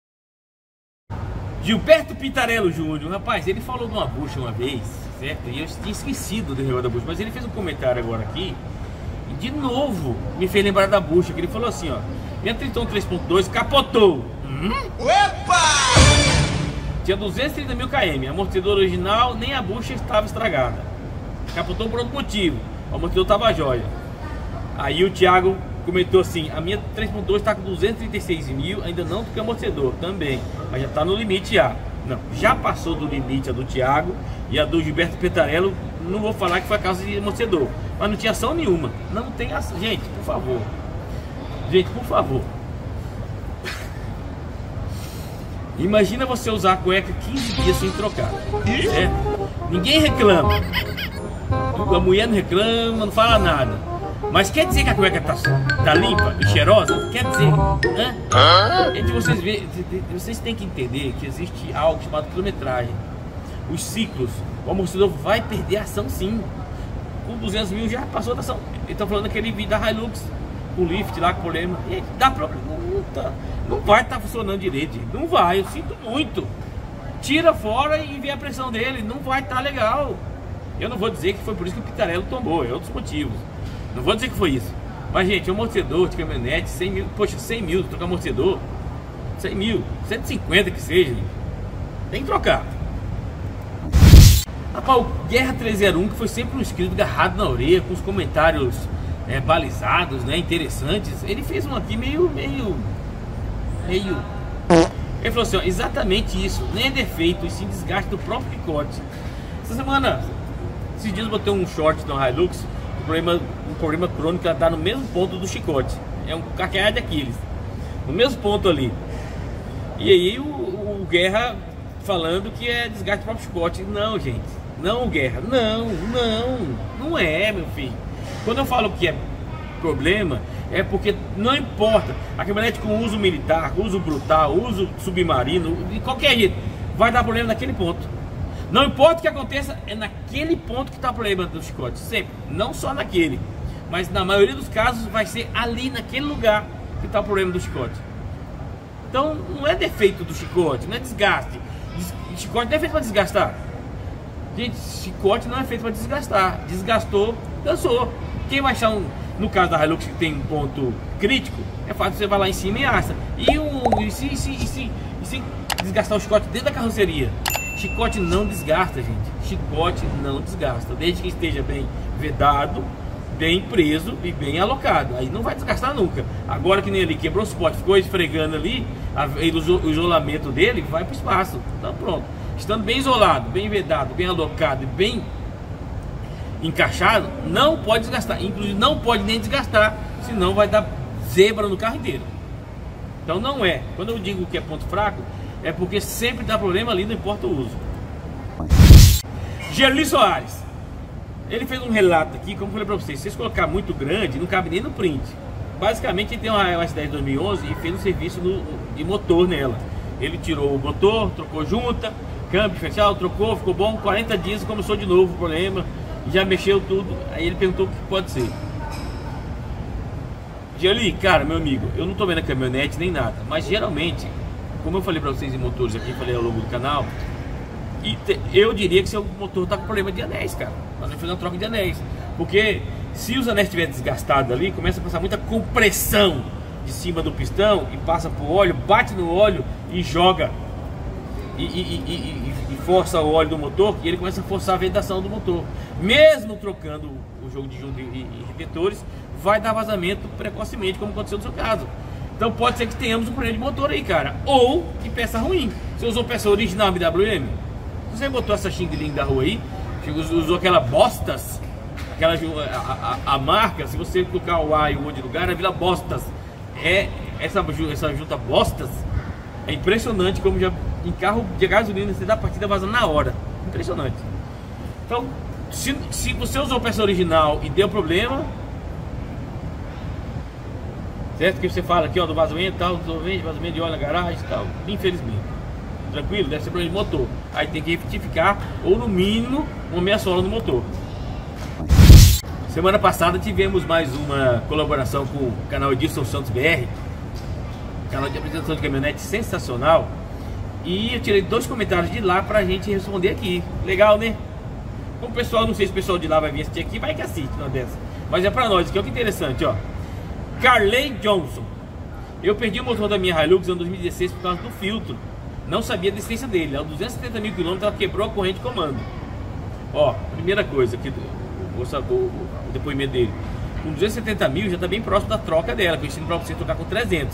Gilberto Pitarello Júnior, rapaz, ele falou de uma bucha uma vez, certo? E eu tinha esquecido do negócio da bucha, mas ele fez um comentário agora aqui e de novo me fez lembrar da bucha, que ele falou assim, ó: minha Triton 3.2 capotou. Opa! Tinha 230 mil km, amortecedor original, nem a bucha estava estragada. Capotou por outro motivo, o amortecedor estava jóia. Aí o Thiago comentou assim: a minha 3.2 está com 236 mil, ainda não porque amortecedor também, mas já está no limite já. Não, já passou do limite a do Thiago, e a do Gilberto Pitarello, não vou falar que foi a causa de amortecedor, mas não tinha ação nenhuma. Não tem ação, gente, por favor. Gente, por favor. Imagina você usar a cueca 15 dias sem trocar, certo? Ninguém reclama. A mulher não reclama, não fala nada. Mas quer dizer que a cueca tá limpa e cheirosa? Quer dizer, né? Entre vocês têm que entender que existe algo chamado quilometragem. Os ciclos, o amortecedor vai perder a ação sim. Com 200 mil já passou da ação. Eles estão falando daquele vídeo da Hilux, com lift lá, com problema. E aí, dá problema. Não vai estar funcionando direito, gente. Não vai, eu sinto muito. Tira fora e vê a pressão dele. Não vai estar legal. Eu não vou dizer que foi por isso que o Pitarello tombou, é outros motivos. Não vou dizer que foi isso. Mas, gente, um amortecedor de caminhonete, 100 mil, poxa, 100 mil, trocar amortecedor, 100 mil, 150 que seja, gente. Tem que trocar. Rapaz, o Guerra 301, que foi sempre um inscrito agarrado na orelha, com os comentários balizados, né, interessantes, ele fez um aqui meio... Ele falou assim, ó, exatamente isso, nem é defeito, e sim desgaste do próprio picote. Essa semana, esses dias eu botei um short na Hilux, um problema crônico, ela tá no mesmo ponto do chicote, é um calcanhar de Aquiles, no mesmo ponto ali. E aí o Guerra falando que é desgaste do próprio chicote. Não, gente, não, Guerra, não é, meu filho. Quando eu falo que é problema, é porque não importa, a caminhonete com uso militar, uso brutal, uso submarino, de qualquer jeito, vai dar problema naquele ponto. Não importa o que aconteça, é naquele ponto que está o problema do chicote, sempre, não só naquele, mas na maioria dos casos vai ser ali naquele lugar que está o problema do chicote. Então não é defeito do chicote, não é desgaste. Chicote não é feito para desgastar. Gente, chicote não é feito para desgastar. Desgastou, dançou. Quem vai achar no caso da Hilux que tem um ponto crítico, é fácil, você vai lá em cima e assa. E se desgastar o chicote dentro da carroceria? Chicote não desgasta, gente. Chicote não desgasta, desde que esteja bem vedado, bem preso e bem alocado. Aí não vai desgastar nunca. Agora que nem ali quebrou o suporte, ficou esfregando ali, o isolamento dele vai para o espaço. Então pronto. Estando bem isolado, bem vedado, bem alocado e bem encaixado, não pode desgastar. Inclusive não pode nem desgastar, senão vai dar zebra no carro inteiro. Então não é. Quando eu digo que é ponto fraco, é porque sempre dá problema ali, não importa o uso. Gerli Soares, ele fez um relato aqui, como eu falei pra vocês, se vocês colocar muito grande, não cabe nem no print. Basicamente ele tem uma S10 2011 e fez um serviço de motor nela. Ele tirou o motor, trocou junta, câmbio diferencial, trocou, ficou bom, 40 dias começou de novo o problema, já mexeu tudo. Aí ele perguntou o que pode ser. Gerli, cara, meu amigo, eu não tô vendo a caminhonete nem nada, mas geralmente, como eu falei pra vocês em motores aqui, falei ao longo do canal, eu diria que seu motor tá com problema de anéis, cara. Nós vamos fazer uma troca de anéis, porque se os anéis estiverem desgastados ali, começa a passar muita compressão de cima do pistão e passa pro óleo, bate no óleo e joga e força o óleo do motor, e ele começa a forçar a vedação do motor. Mesmo trocando o jogo de junta e retentores, vai dar vazamento precocemente, como aconteceu no seu caso. Então pode ser que tenhamos um problema de motor aí, cara, ou de peça ruim. Você usou peça original BWM? Se você botou essa Xing Ling da rua aí, usou aquela Bostas, a marca, se você colocar o A e o O de lugar, é Vila Bostas. Essa junta Bostas é impressionante como já em carro de gasolina você dá a partida vazando na hora. Impressionante. Então, se você usou peça original e deu problema, certo? Que você fala aqui, ó, do vazamento, tal, vazamento de óleo na garagem e tal, infelizmente. Tranquilo? Deve ser problema de motor. Aí tem que retificar, ou no mínimo, uma meia sola no motor. Semana passada tivemos mais uma colaboração com o canal Edilson Santos BR, canal de apresentação de caminhonete sensacional. E eu tirei 2 comentários de lá pra gente responder aqui. Legal, né? Como o pessoal, não sei se o pessoal de lá vai vir assistir aqui, vai que assiste uma dessa. Mas é pra nós, aqui, olha que interessante, ó. Carley Johnson. Eu perdi o motor da minha Hilux em 2016 por causa do filtro. Não sabia a distância dele. Aos 270 mil quilômetros ela quebrou a corrente de comando. Ó, primeira coisa aqui, o depoimento dele. Com 270 mil já está bem próximo da troca dela, que eu ensino para você trocar com 300.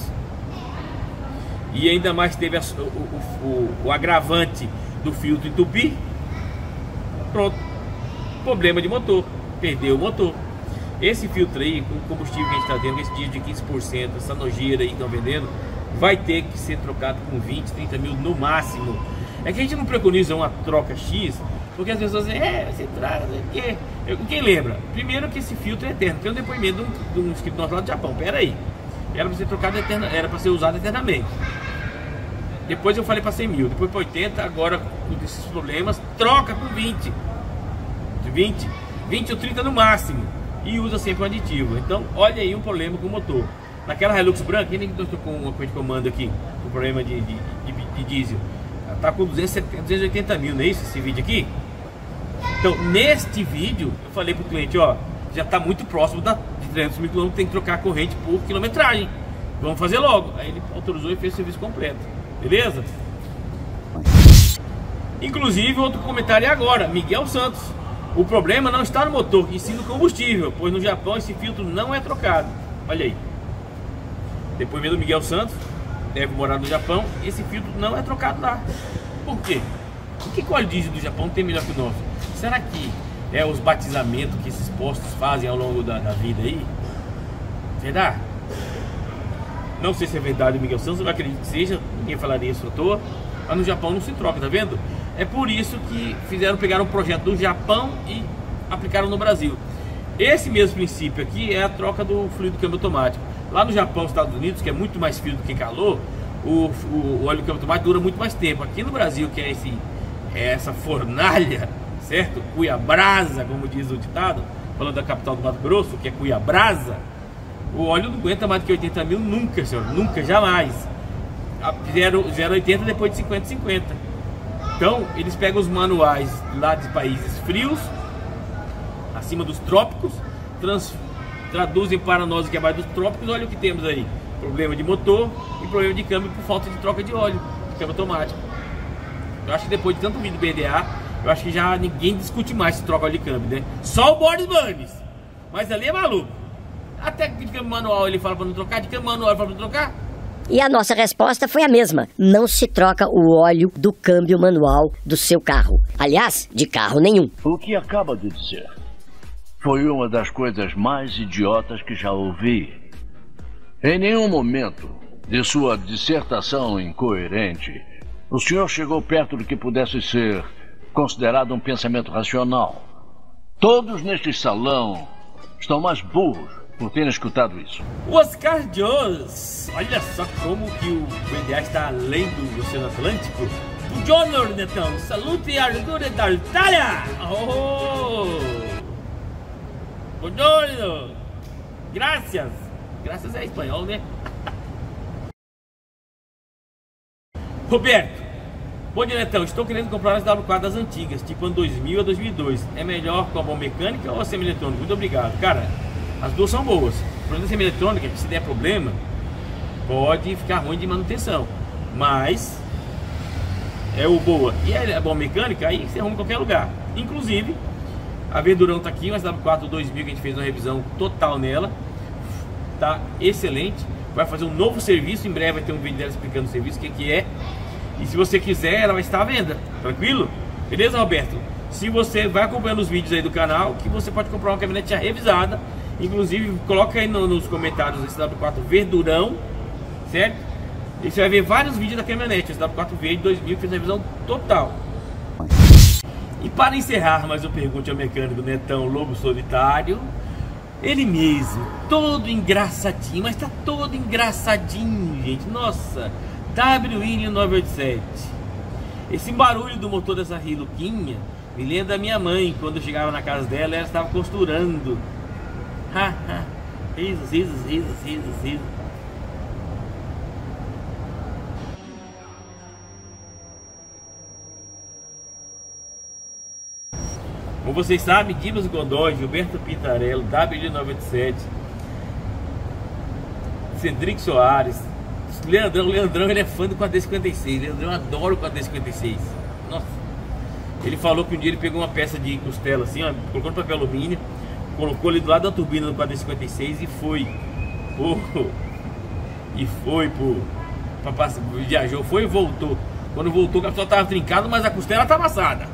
E ainda mais teve o agravante do filtro entupir. Pronto. Problema de motor. Perdeu o motor. Esse filtro aí, com o combustível que a gente está tendo, esse diesel de 15%, essa nojeira aí que estão vendendo, vai ter que ser trocado com 20, 30 mil no máximo. É que a gente não preconiza uma troca X, Porque as pessoas dizem, você traz, quem lembra? Primeiro que esse filtro é eterno. Tem um depoimento de um inscrito nosso lá do Japão. Pera aí, era para ser trocado era para ser usado eternamente. Depois eu falei para 100 mil, depois para 80, agora com esses problemas, troca com 20. De 20 ou 30 no máximo. E usa sempre um aditivo. Então, olha aí um problema com o motor. Naquela Hilux branca, quem nós estou com uma coisa de comando aqui, um problema de diesel, está com 280 mil, não é isso? Esse vídeo aqui? Então, neste vídeo, eu falei para o cliente, ó, já está muito próximo de 300 mil km, tem que trocar a corrente por quilometragem. Vamos fazer logo. Aí ele autorizou e fez o serviço completo. Beleza? Inclusive, outro comentário é agora, Miguel Santos. O problema não está no motor, e sim no combustível, pois no Japão esse filtro não é trocado. Olha aí. Depoimento do Miguel Santos, deve morar no Japão, esse filtro não é trocado lá. Por quê? Por que o óleo diesel do Japão tem melhor que o nosso? Será que é os batizamentos que esses postos fazem ao longo da vida aí? Será? Não sei se é verdade o Miguel Santos, eu acredito que seja, ninguém falaria isso à toa. Mas no Japão não se troca, tá vendo? É por isso que pegaram um projeto do Japão e aplicaram no Brasil. Esse mesmo princípio aqui é a troca do fluido câmbio automático. Lá no Japão, Estados Unidos, que é muito mais frio do que calor, o óleo câmbio automático dura muito mais tempo. Aqui no Brasil, que é essa fornalha, certo? Cuiabrasa, como diz o ditado, falando da capital do Mato Grosso, que é Cuiabrasa, o óleo não aguenta mais do que 80 mil nunca, senhor, nunca, jamais. 0,80 depois de 50,50. Então, eles pegam os manuais lá de países frios, acima dos trópicos, traduzem para nós que é abaixo dos trópicos. Olha o que temos aí: problema de motor e problema de câmbio por falta de troca de óleo, de câmbio automático. Eu acho que depois de tanto vídeo BDA, eu acho que já ninguém discute mais se troca óleo de câmbio, né? Só o Boris Burns, mas ali é maluco. Até que de câmbio manual ele fala para não trocar, de câmbio manual ele fala para não trocar. E a nossa resposta foi a mesma: não se troca o óleo do câmbio manual do seu carro. Aliás, de carro nenhum. O que acaba de dizer foi uma das coisas mais idiotas que já ouvi. Em nenhum momento de sua dissertação incoerente, o senhor chegou perto do que pudesse ser considerado um pensamento racional. Todos neste salão estão mais burros por terem escutado isso. O Oscar Jones, olha só como que o BDA está além do Oceano Atlântico. O Jonor, Netão, salute e ardura da Itália. Buongiorno. Graças. Graças é espanhol, né? Roberto, bom dia, Netão. Estou querendo comprar as W4 das antigas, tipo ano 2000 a 2002. É melhor com a bomba mecânica ou a semi-eletrônica? Muito obrigado. Cara, as duas são boas. O problema da semi-eletrônica é que se der problema, pode ficar ruim de manutenção. Mas é o boa. E a bomba mecânica, aí você arruma em qualquer lugar. Inclusive, a Verdurão tá aqui, uma W4 2000 que a gente fez uma revisão total nela. Tá excelente. Vai fazer um novo serviço. Em breve vai ter um vídeo dela explicando o serviço, o que é. E se você quiser, ela vai estar à venda. Tranquilo? Beleza, Roberto? Se você vai acompanhando os vídeos aí do canal, que você pode comprar uma caminhonete já revisada. Inclusive, coloca aí nos comentários esse W4 Verdurão, certo? E você vai ver vários vídeos da caminhonete. Esse W4 Verde 2000 fez a revisão total. E para encerrar mais uma pergunta ao mecânico Netão Lobo Solitário, ele mesmo, todo engraçadinho, mas tá todo engraçadinho, gente. Nossa, W-William 987. Esse barulho do motor dessa Hiluquinha me lembra da minha mãe. Quando eu chegava na casa dela, ela estava costurando. Risos, risos, risos, risos, risos. Como vocês sabem, Dimas Godoy, Gilberto Pintarello, W987, Cedric Soares, Leandrão, ele é fã do 4D56. Leandrão adora o 4D56. Nossa, ele falou que um dia ele pegou uma peça de costela assim, ó, colocou no papel alumínio, colocou ali do lado da turbina do 4D56 e foi viajou, foi e voltou. Quando voltou, o capitão tava trincado, mas a costela tá amassada.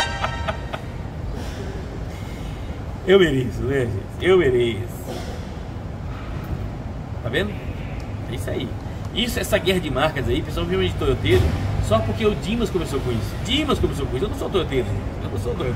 Eu mereço, né, gente? Eu mereço. Tá vendo? É isso aí. Essa guerra de marcas aí, pessoal, principalmente de toyoteiro, Só porque o Dimas começou com isso. Eu não sou doideiro, gente.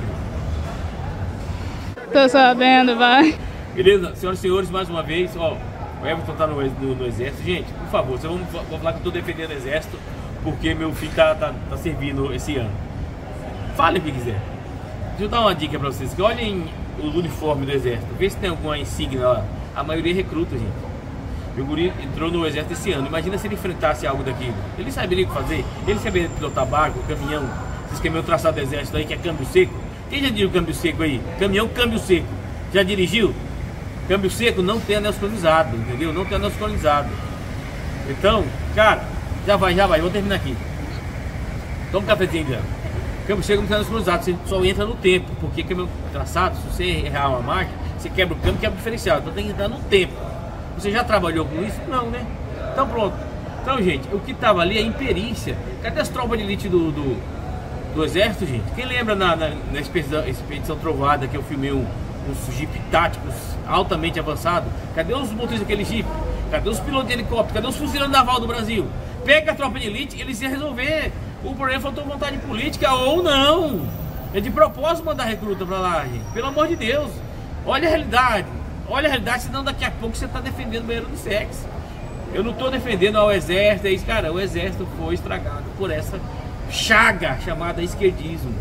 Tô sabendo, vai. Beleza? Senhoras e senhores, mais uma vez, ó, o Everton tá no exército. Gente, por favor, vocês vão falar que eu tô defendendo o exército porque meu filho tá servindo esse ano. Fale o que quiser. Deixa eu dar uma dica pra vocês, que olhem o uniforme do exército, vê se tem alguma insígnia lá. A maioria é recruta, gente. Meu guri entrou no exército esse ano. Imagina se ele enfrentasse algo daquilo. Ele saberia o que fazer? Ele saberia pilotar barco, caminhão, esses caminhão traçado do exército aí, que é câmbio seco. Quem já dirigiu câmbio seco aí? Caminhão, câmbio seco. Já dirigiu? Câmbio seco não tem anel sincronizado, entendeu? Não tem anel sincronizado. Então, cara, já vai, vou terminar aqui. Toma um cafezinho, já. Câmbio seco não tem anel sincronizado, você só entra no tempo. Porque caminhão traçado, se você errar uma marca, você quebra o câmbio, quebra o diferencial. Então tem que entrar no tempo. Você já trabalhou com isso? Não, né? Então pronto. Então, gente, o que tava ali é imperícia. Cadê as tropas de elite do exército, gente? Quem lembra na expedição Trovada que eu filmei uns Jeep táticos altamente avançados? Cadê os motores daquele Jeep? Cadê os pilotos de helicóptero? Cadê os fuzileiros naval do Brasil? Pega a tropa de elite, eles iam resolver. O problema faltou vontade política ou não. É de propósito mandar recruta pra lá, gente. Pelo amor de Deus. Olha a realidade. Olha a realidade, senão daqui a pouco você está defendendo o banheiro do sexo. Eu não estou defendendo ao exército, é isso, cara. O exército foi estragado por essa chaga chamada esquerdismo.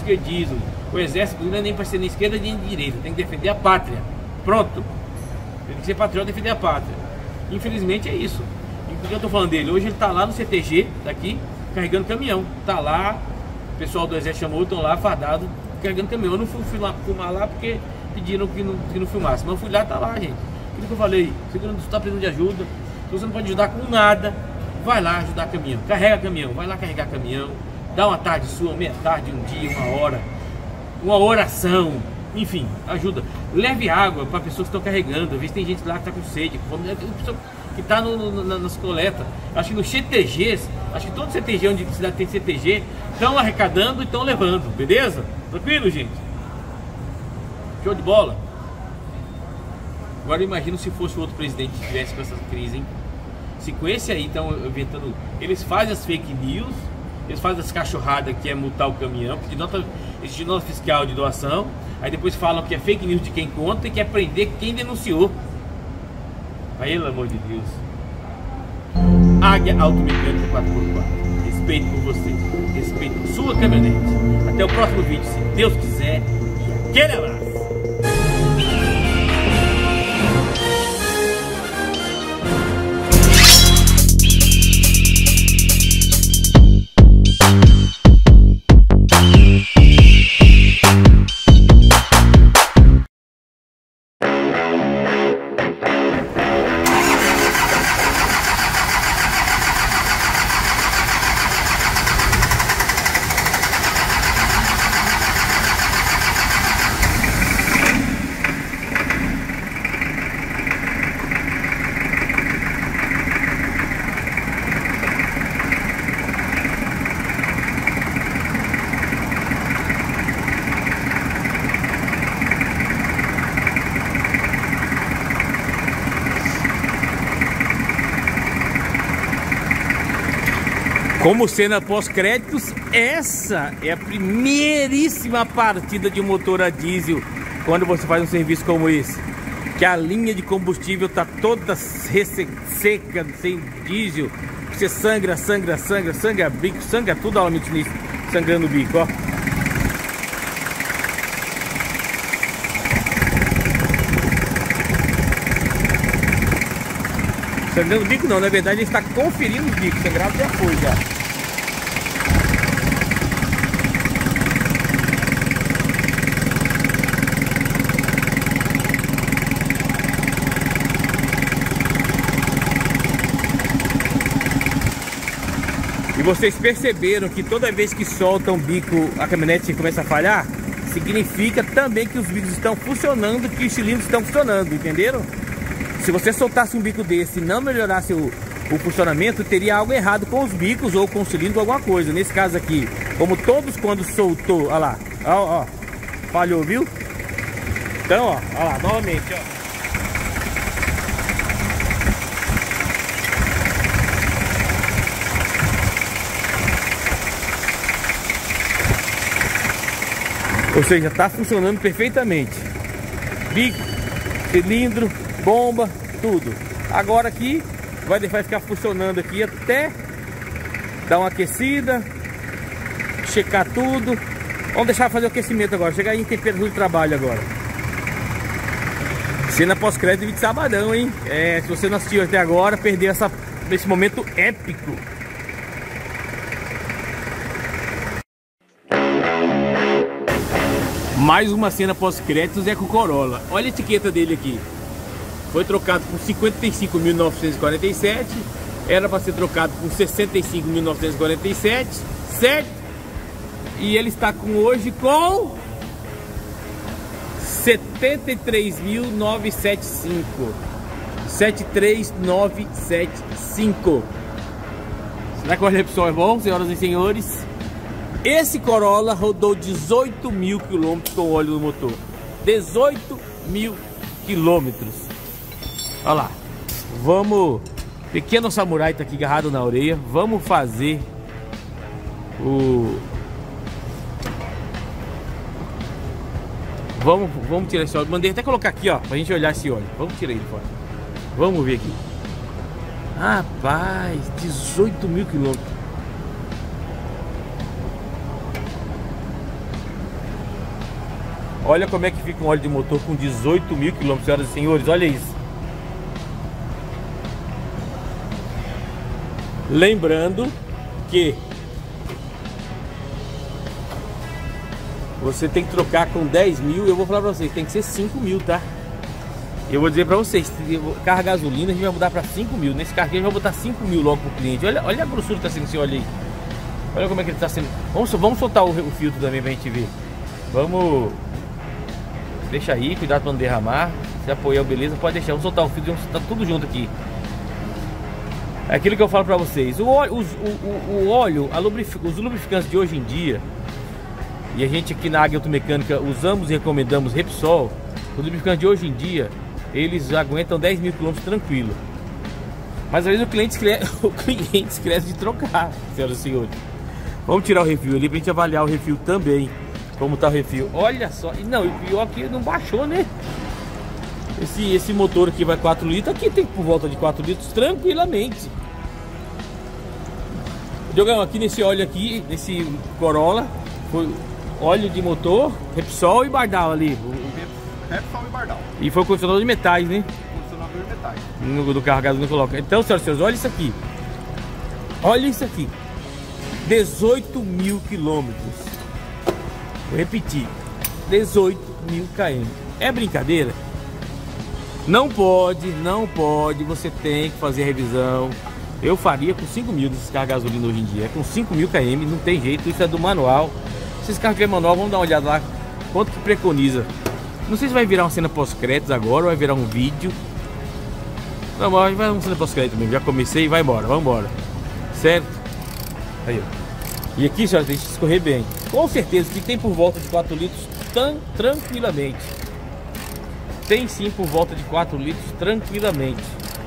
O exército não é nem para ser nem esquerda nem direita, tem que defender a pátria. Pronto. Tem que ser patriota e defender a pátria. Infelizmente é isso. E por que eu estou falando dele? Hoje ele está lá no CTG, daqui, carregando caminhão. Está lá, o pessoal do exército chamou, estão lá fardado, carregando caminhão. Eu não fui filmar lá porque pediram que não filmasse, mas eu fui lá, tá lá, gente. Aquilo que eu falei, se você está precisando de ajuda, se você não pode ajudar com nada, vai lá ajudar caminhão, carrega caminhão, vai lá carregar caminhão, dá uma tarde sua, meia tarde, um dia, uma hora, uma oração, enfim, ajuda. Leve água para pessoas que estão carregando, às vezes tem gente lá que está com sede, que está nas coletas. Acho que nos CTGs, acho que todo CTG onde a cidade tem CTG, estão arrecadando e estão levando, beleza? Tranquilo, gente? Show de bola. Agora eu imagino se fosse outro presidente que tivesse com essa crise, hein? Se com esse aí estão inventando, eles fazem as fake news, eles fazem as cachorradas que é multar o caminhão, existe nota fiscal de doação, aí depois falam que é fake news de quem conta e quer prender quem denunciou. Pelo amor de Deus. Águia Automecânica 4x4. Respeito por você, respeito por sua caminhonete. Até o próximo vídeo, se Deus quiser. E aquele abraço. Como cena pós-créditos, essa é a primeiríssima partida de um motor a diesel quando você faz um serviço como esse. Que a linha de combustível está toda seca, sem diesel. Você sangra bico, sangra tudo, olha o nisso, sangrando o bico, ó. Sangrando o bico não, na verdade ele está conferindo o bico, sangrado já foi já. E vocês perceberam que toda vez que soltam o bico, a caminhonete começa a falhar? Significa também que os bicos estão funcionando, que os cilindros estão funcionando, entenderam? Se você soltasse um bico desse e não melhorasse o funcionamento, teria algo errado com os bicos ou com o cilindro, alguma coisa. Nesse caso aqui, como todos quando soltou, olha lá, ó, falhou, viu? Então, ó, olha lá, novamente, ó. Ou seja, está funcionando perfeitamente. Bico, cilindro, bomba, tudo. Agora aqui vai ficar funcionando aqui até dar uma aquecida, checar tudo. Vamos deixar fazer o aquecimento agora, chegar em temperatura de trabalho agora. Cena pós-crédito de sabadão, hein? Se você não assistiu até agora, perdeu esse momento épico. Mais uma cena pós-créditos é com o Corolla. Olha a etiqueta dele aqui. Foi trocado por 55.947. Era para ser trocado por 65.947, certo? E ele está hoje com 73.975. 73975. Será que o óleo Repsol é bom, senhoras e senhores? Esse Corolla rodou 18 mil quilômetros com óleo no motor. 18 mil quilômetros. Olha lá. Vamos. Pequeno samurai tá aqui agarrado na orelha. Vamos fazer Vamos tirar esse óleo. Mandei até colocar aqui, ó, pra gente olhar esse óleo. Vamos tirar ele fora. Vamos ver aqui. Rapaz, 18 mil quilômetros. Olha como é que fica um óleo de motor com 18 mil quilômetros, senhoras e senhores. Olha isso. Lembrando que você tem que trocar com 10 mil. Eu vou falar pra vocês, tem que ser 5 mil, tá? Eu vou dizer pra vocês, carro a gasolina a gente vai mudar pra 5 mil. Nesse carro aqui a gente vai botar 5 mil logo pro cliente. Olha a grossura que tá sendo esse óleo aí. Olha como é que ele tá sendo. Vamos soltar o filtro também pra gente ver. Vamos. Deixa aí, cuidado pra não derramar. Se apoiar, beleza, pode deixar. Vamos soltar o filtro, vamos soltar tudo junto aqui. É aquilo que eu falo pra vocês. O óleo, os lubrificantes de hoje em dia, e a gente aqui na Águia Automecânica usamos e recomendamos Repsol. Os lubrificantes de hoje em dia, eles aguentam 10 mil quilômetros tranquilo. Mas às vezes o cliente esquece de trocar, senhoras e senhores. Vamos tirar o refil ali pra gente avaliar o refil também. Como tá o refil. Olha só. Não, e o pior aqui não baixou, né? Esse motor aqui vai 4 litros. Aqui tem por volta de 4 litros tranquilamente. Diogão, aqui nesse óleo aqui, nesse Corolla, foi óleo de motor, Repsol e Bardal ali. Repsol e Bardal. E foi o condicionador de metais, né? Condicionador de metais. Do carro a gasolina coloca. Então, senhoras e senhores, olha isso aqui. Olha isso aqui. 18 mil quilômetros. Vou repetir, 18 mil km. É brincadeira? Não pode, você tem que fazer a revisão. Eu faria com 5 mil desses carros a gasolina hoje em dia. É com 5 mil km, não tem jeito, isso é do manual. Se esse carro tiver manual, vamos dar uma olhada lá, quanto que preconiza. Não sei se vai virar uma cena pós-créditos agora ou vai virar um vídeo. Não, vai uma cena pós-crédito mesmo, já comecei e vai embora, vamos embora. Certo? Aí, ó. E aqui, senhora, deixa escorrer bem. Com certeza que tem por volta de 4 litros tranquilamente. Tem sim por volta de 4 litros tranquilamente.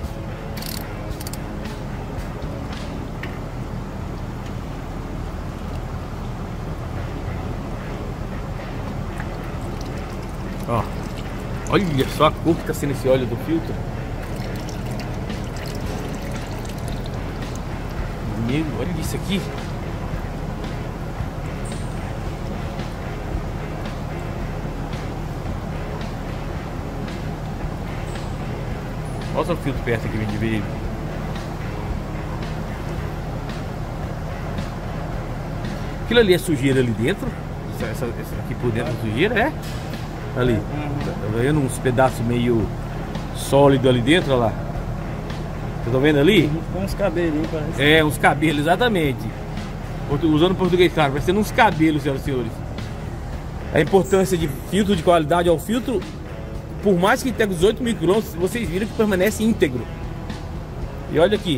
Ó, olha só a cor que está sendo esse óleo do filtro. Meu, olha isso aqui. Mostra o filtro perto aqui, de ver. Aquilo ali é sujeira ali dentro? Essa aqui por dentro é sujeira, é? Ali. Tá vendo uns pedaços meio sólidos ali dentro, olha lá. Tá vendo ali? Com uns cabelinhos, parece. É, uns cabelos, exatamente. Usando português, claro, parecendo uns cabelos, senhoras e senhores. A importância de filtro de qualidade ao filtro. Por mais que tenha 18 mil quilômetros, vocês viram que permanece íntegro. E olha aqui.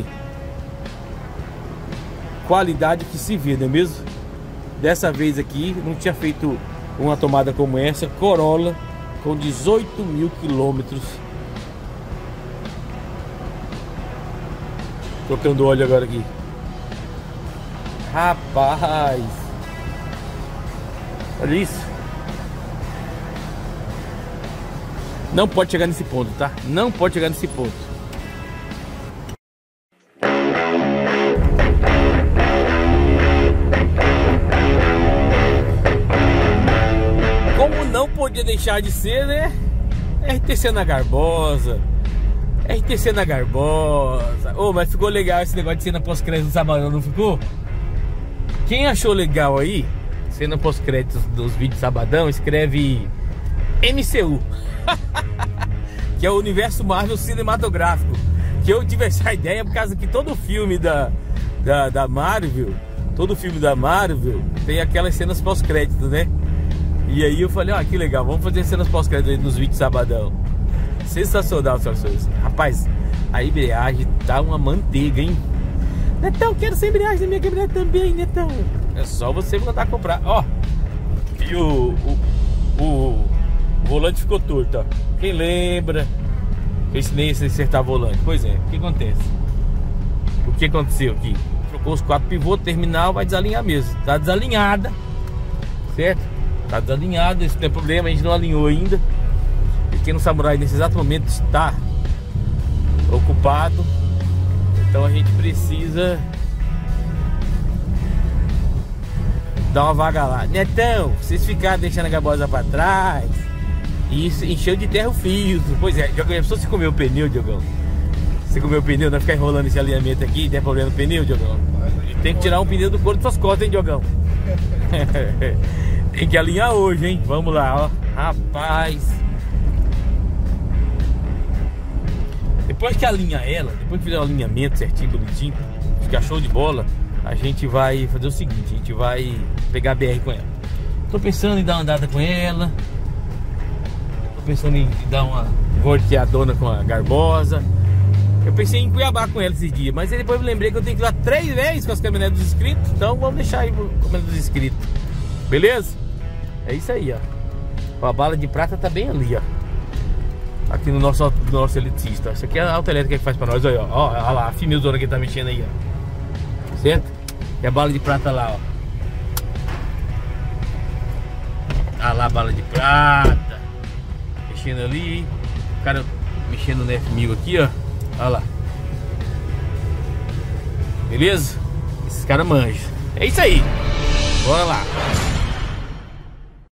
Qualidade que se vê, não é mesmo? Dessa vez aqui, não tinha feito uma tomada como essa. Corolla com 18 mil quilômetros. Trocando óleo agora aqui. Rapaz. Olha isso. Não pode chegar nesse ponto, tá? Não pode chegar nesse ponto. Como não podia deixar de ser, né? RTC na Garbosa. RTC na Garbosa. Oh, mas ficou legal esse negócio de cena pós-crédito do Sabadão, não ficou? Quem achou legal aí, cena pós-créditos dos vídeos Sabadão, escreve MCU. Que é o universo Marvel cinematográfico. Que eu tive essa ideia por causa que todo filme da Marvel, todo filme da Marvel tem aquelas cenas pós-créditos, né? E aí eu falei, ó, que legal, vamos fazer cenas pós-créditos nos vídeos Sabadão. Sensacional, senhoras e senhores. Rapaz, a embreagem tá uma manteiga, hein? Netão, quero sem embreagem na minha caminhonete também, Netão. É só você mandar comprar, ó. E o volante ficou torto, ó. Quem lembra? Eu ensinei a acertar volante. Pois é, o que acontece? O que aconteceu aqui? Trocou os 4 pivôs, terminal vai desalinhar mesmo. Tá desalinhada, certo? Tá desalinhada, isso não é problema, a gente não alinhou ainda. Porque no Samurai nesse exato momento está ocupado. Então a gente precisa dar uma vaga lá. Netão, vocês ficaram deixando a Garbosa pra trás e isso encheu de terra o filtro. Pois é, Diogão, só se comer o pneu, Diogão. Você comeu o pneu, não ficar enrolando esse alinhamento aqui, tem problema no pneu, Diogão. Tem que tirar um pneu do couro das suas costas, hein, Diogão. Tem que alinhar hoje, hein. Vamos lá, ó. Rapaz, depois que alinha ela, depois que fizer o alinhamento certinho, bonitinho, ficar show de bola, a gente vai fazer o seguinte, a gente vai pegar a BR com ela. Tô pensando em dar uma andada com ela. Tô pensando em dar uma volteadona com a Garbosa. Eu pensei em Cuiabá com ela esses dias, mas aí depois eu lembrei que eu tenho que ir lá 3 vezes com as caminhonetes dos inscritos. Então vamos deixar aí com a caminhonete dos inscritos. Beleza? É isso aí, ó. A bala de prata tá bem ali, ó. Aqui no nosso eletricista. Isso aqui é a autoelétrica que faz pra nós. Olha, ó. Olha lá, a fimilzona que tá mexendo aí, ó. Certo? E a bala de prata lá, ó. Olha lá a bala de prata. Mexendo ali. O cara mexendo no F1000 aqui, ó. Olha lá. Beleza? Esses caras manjam. É isso aí. Bora lá.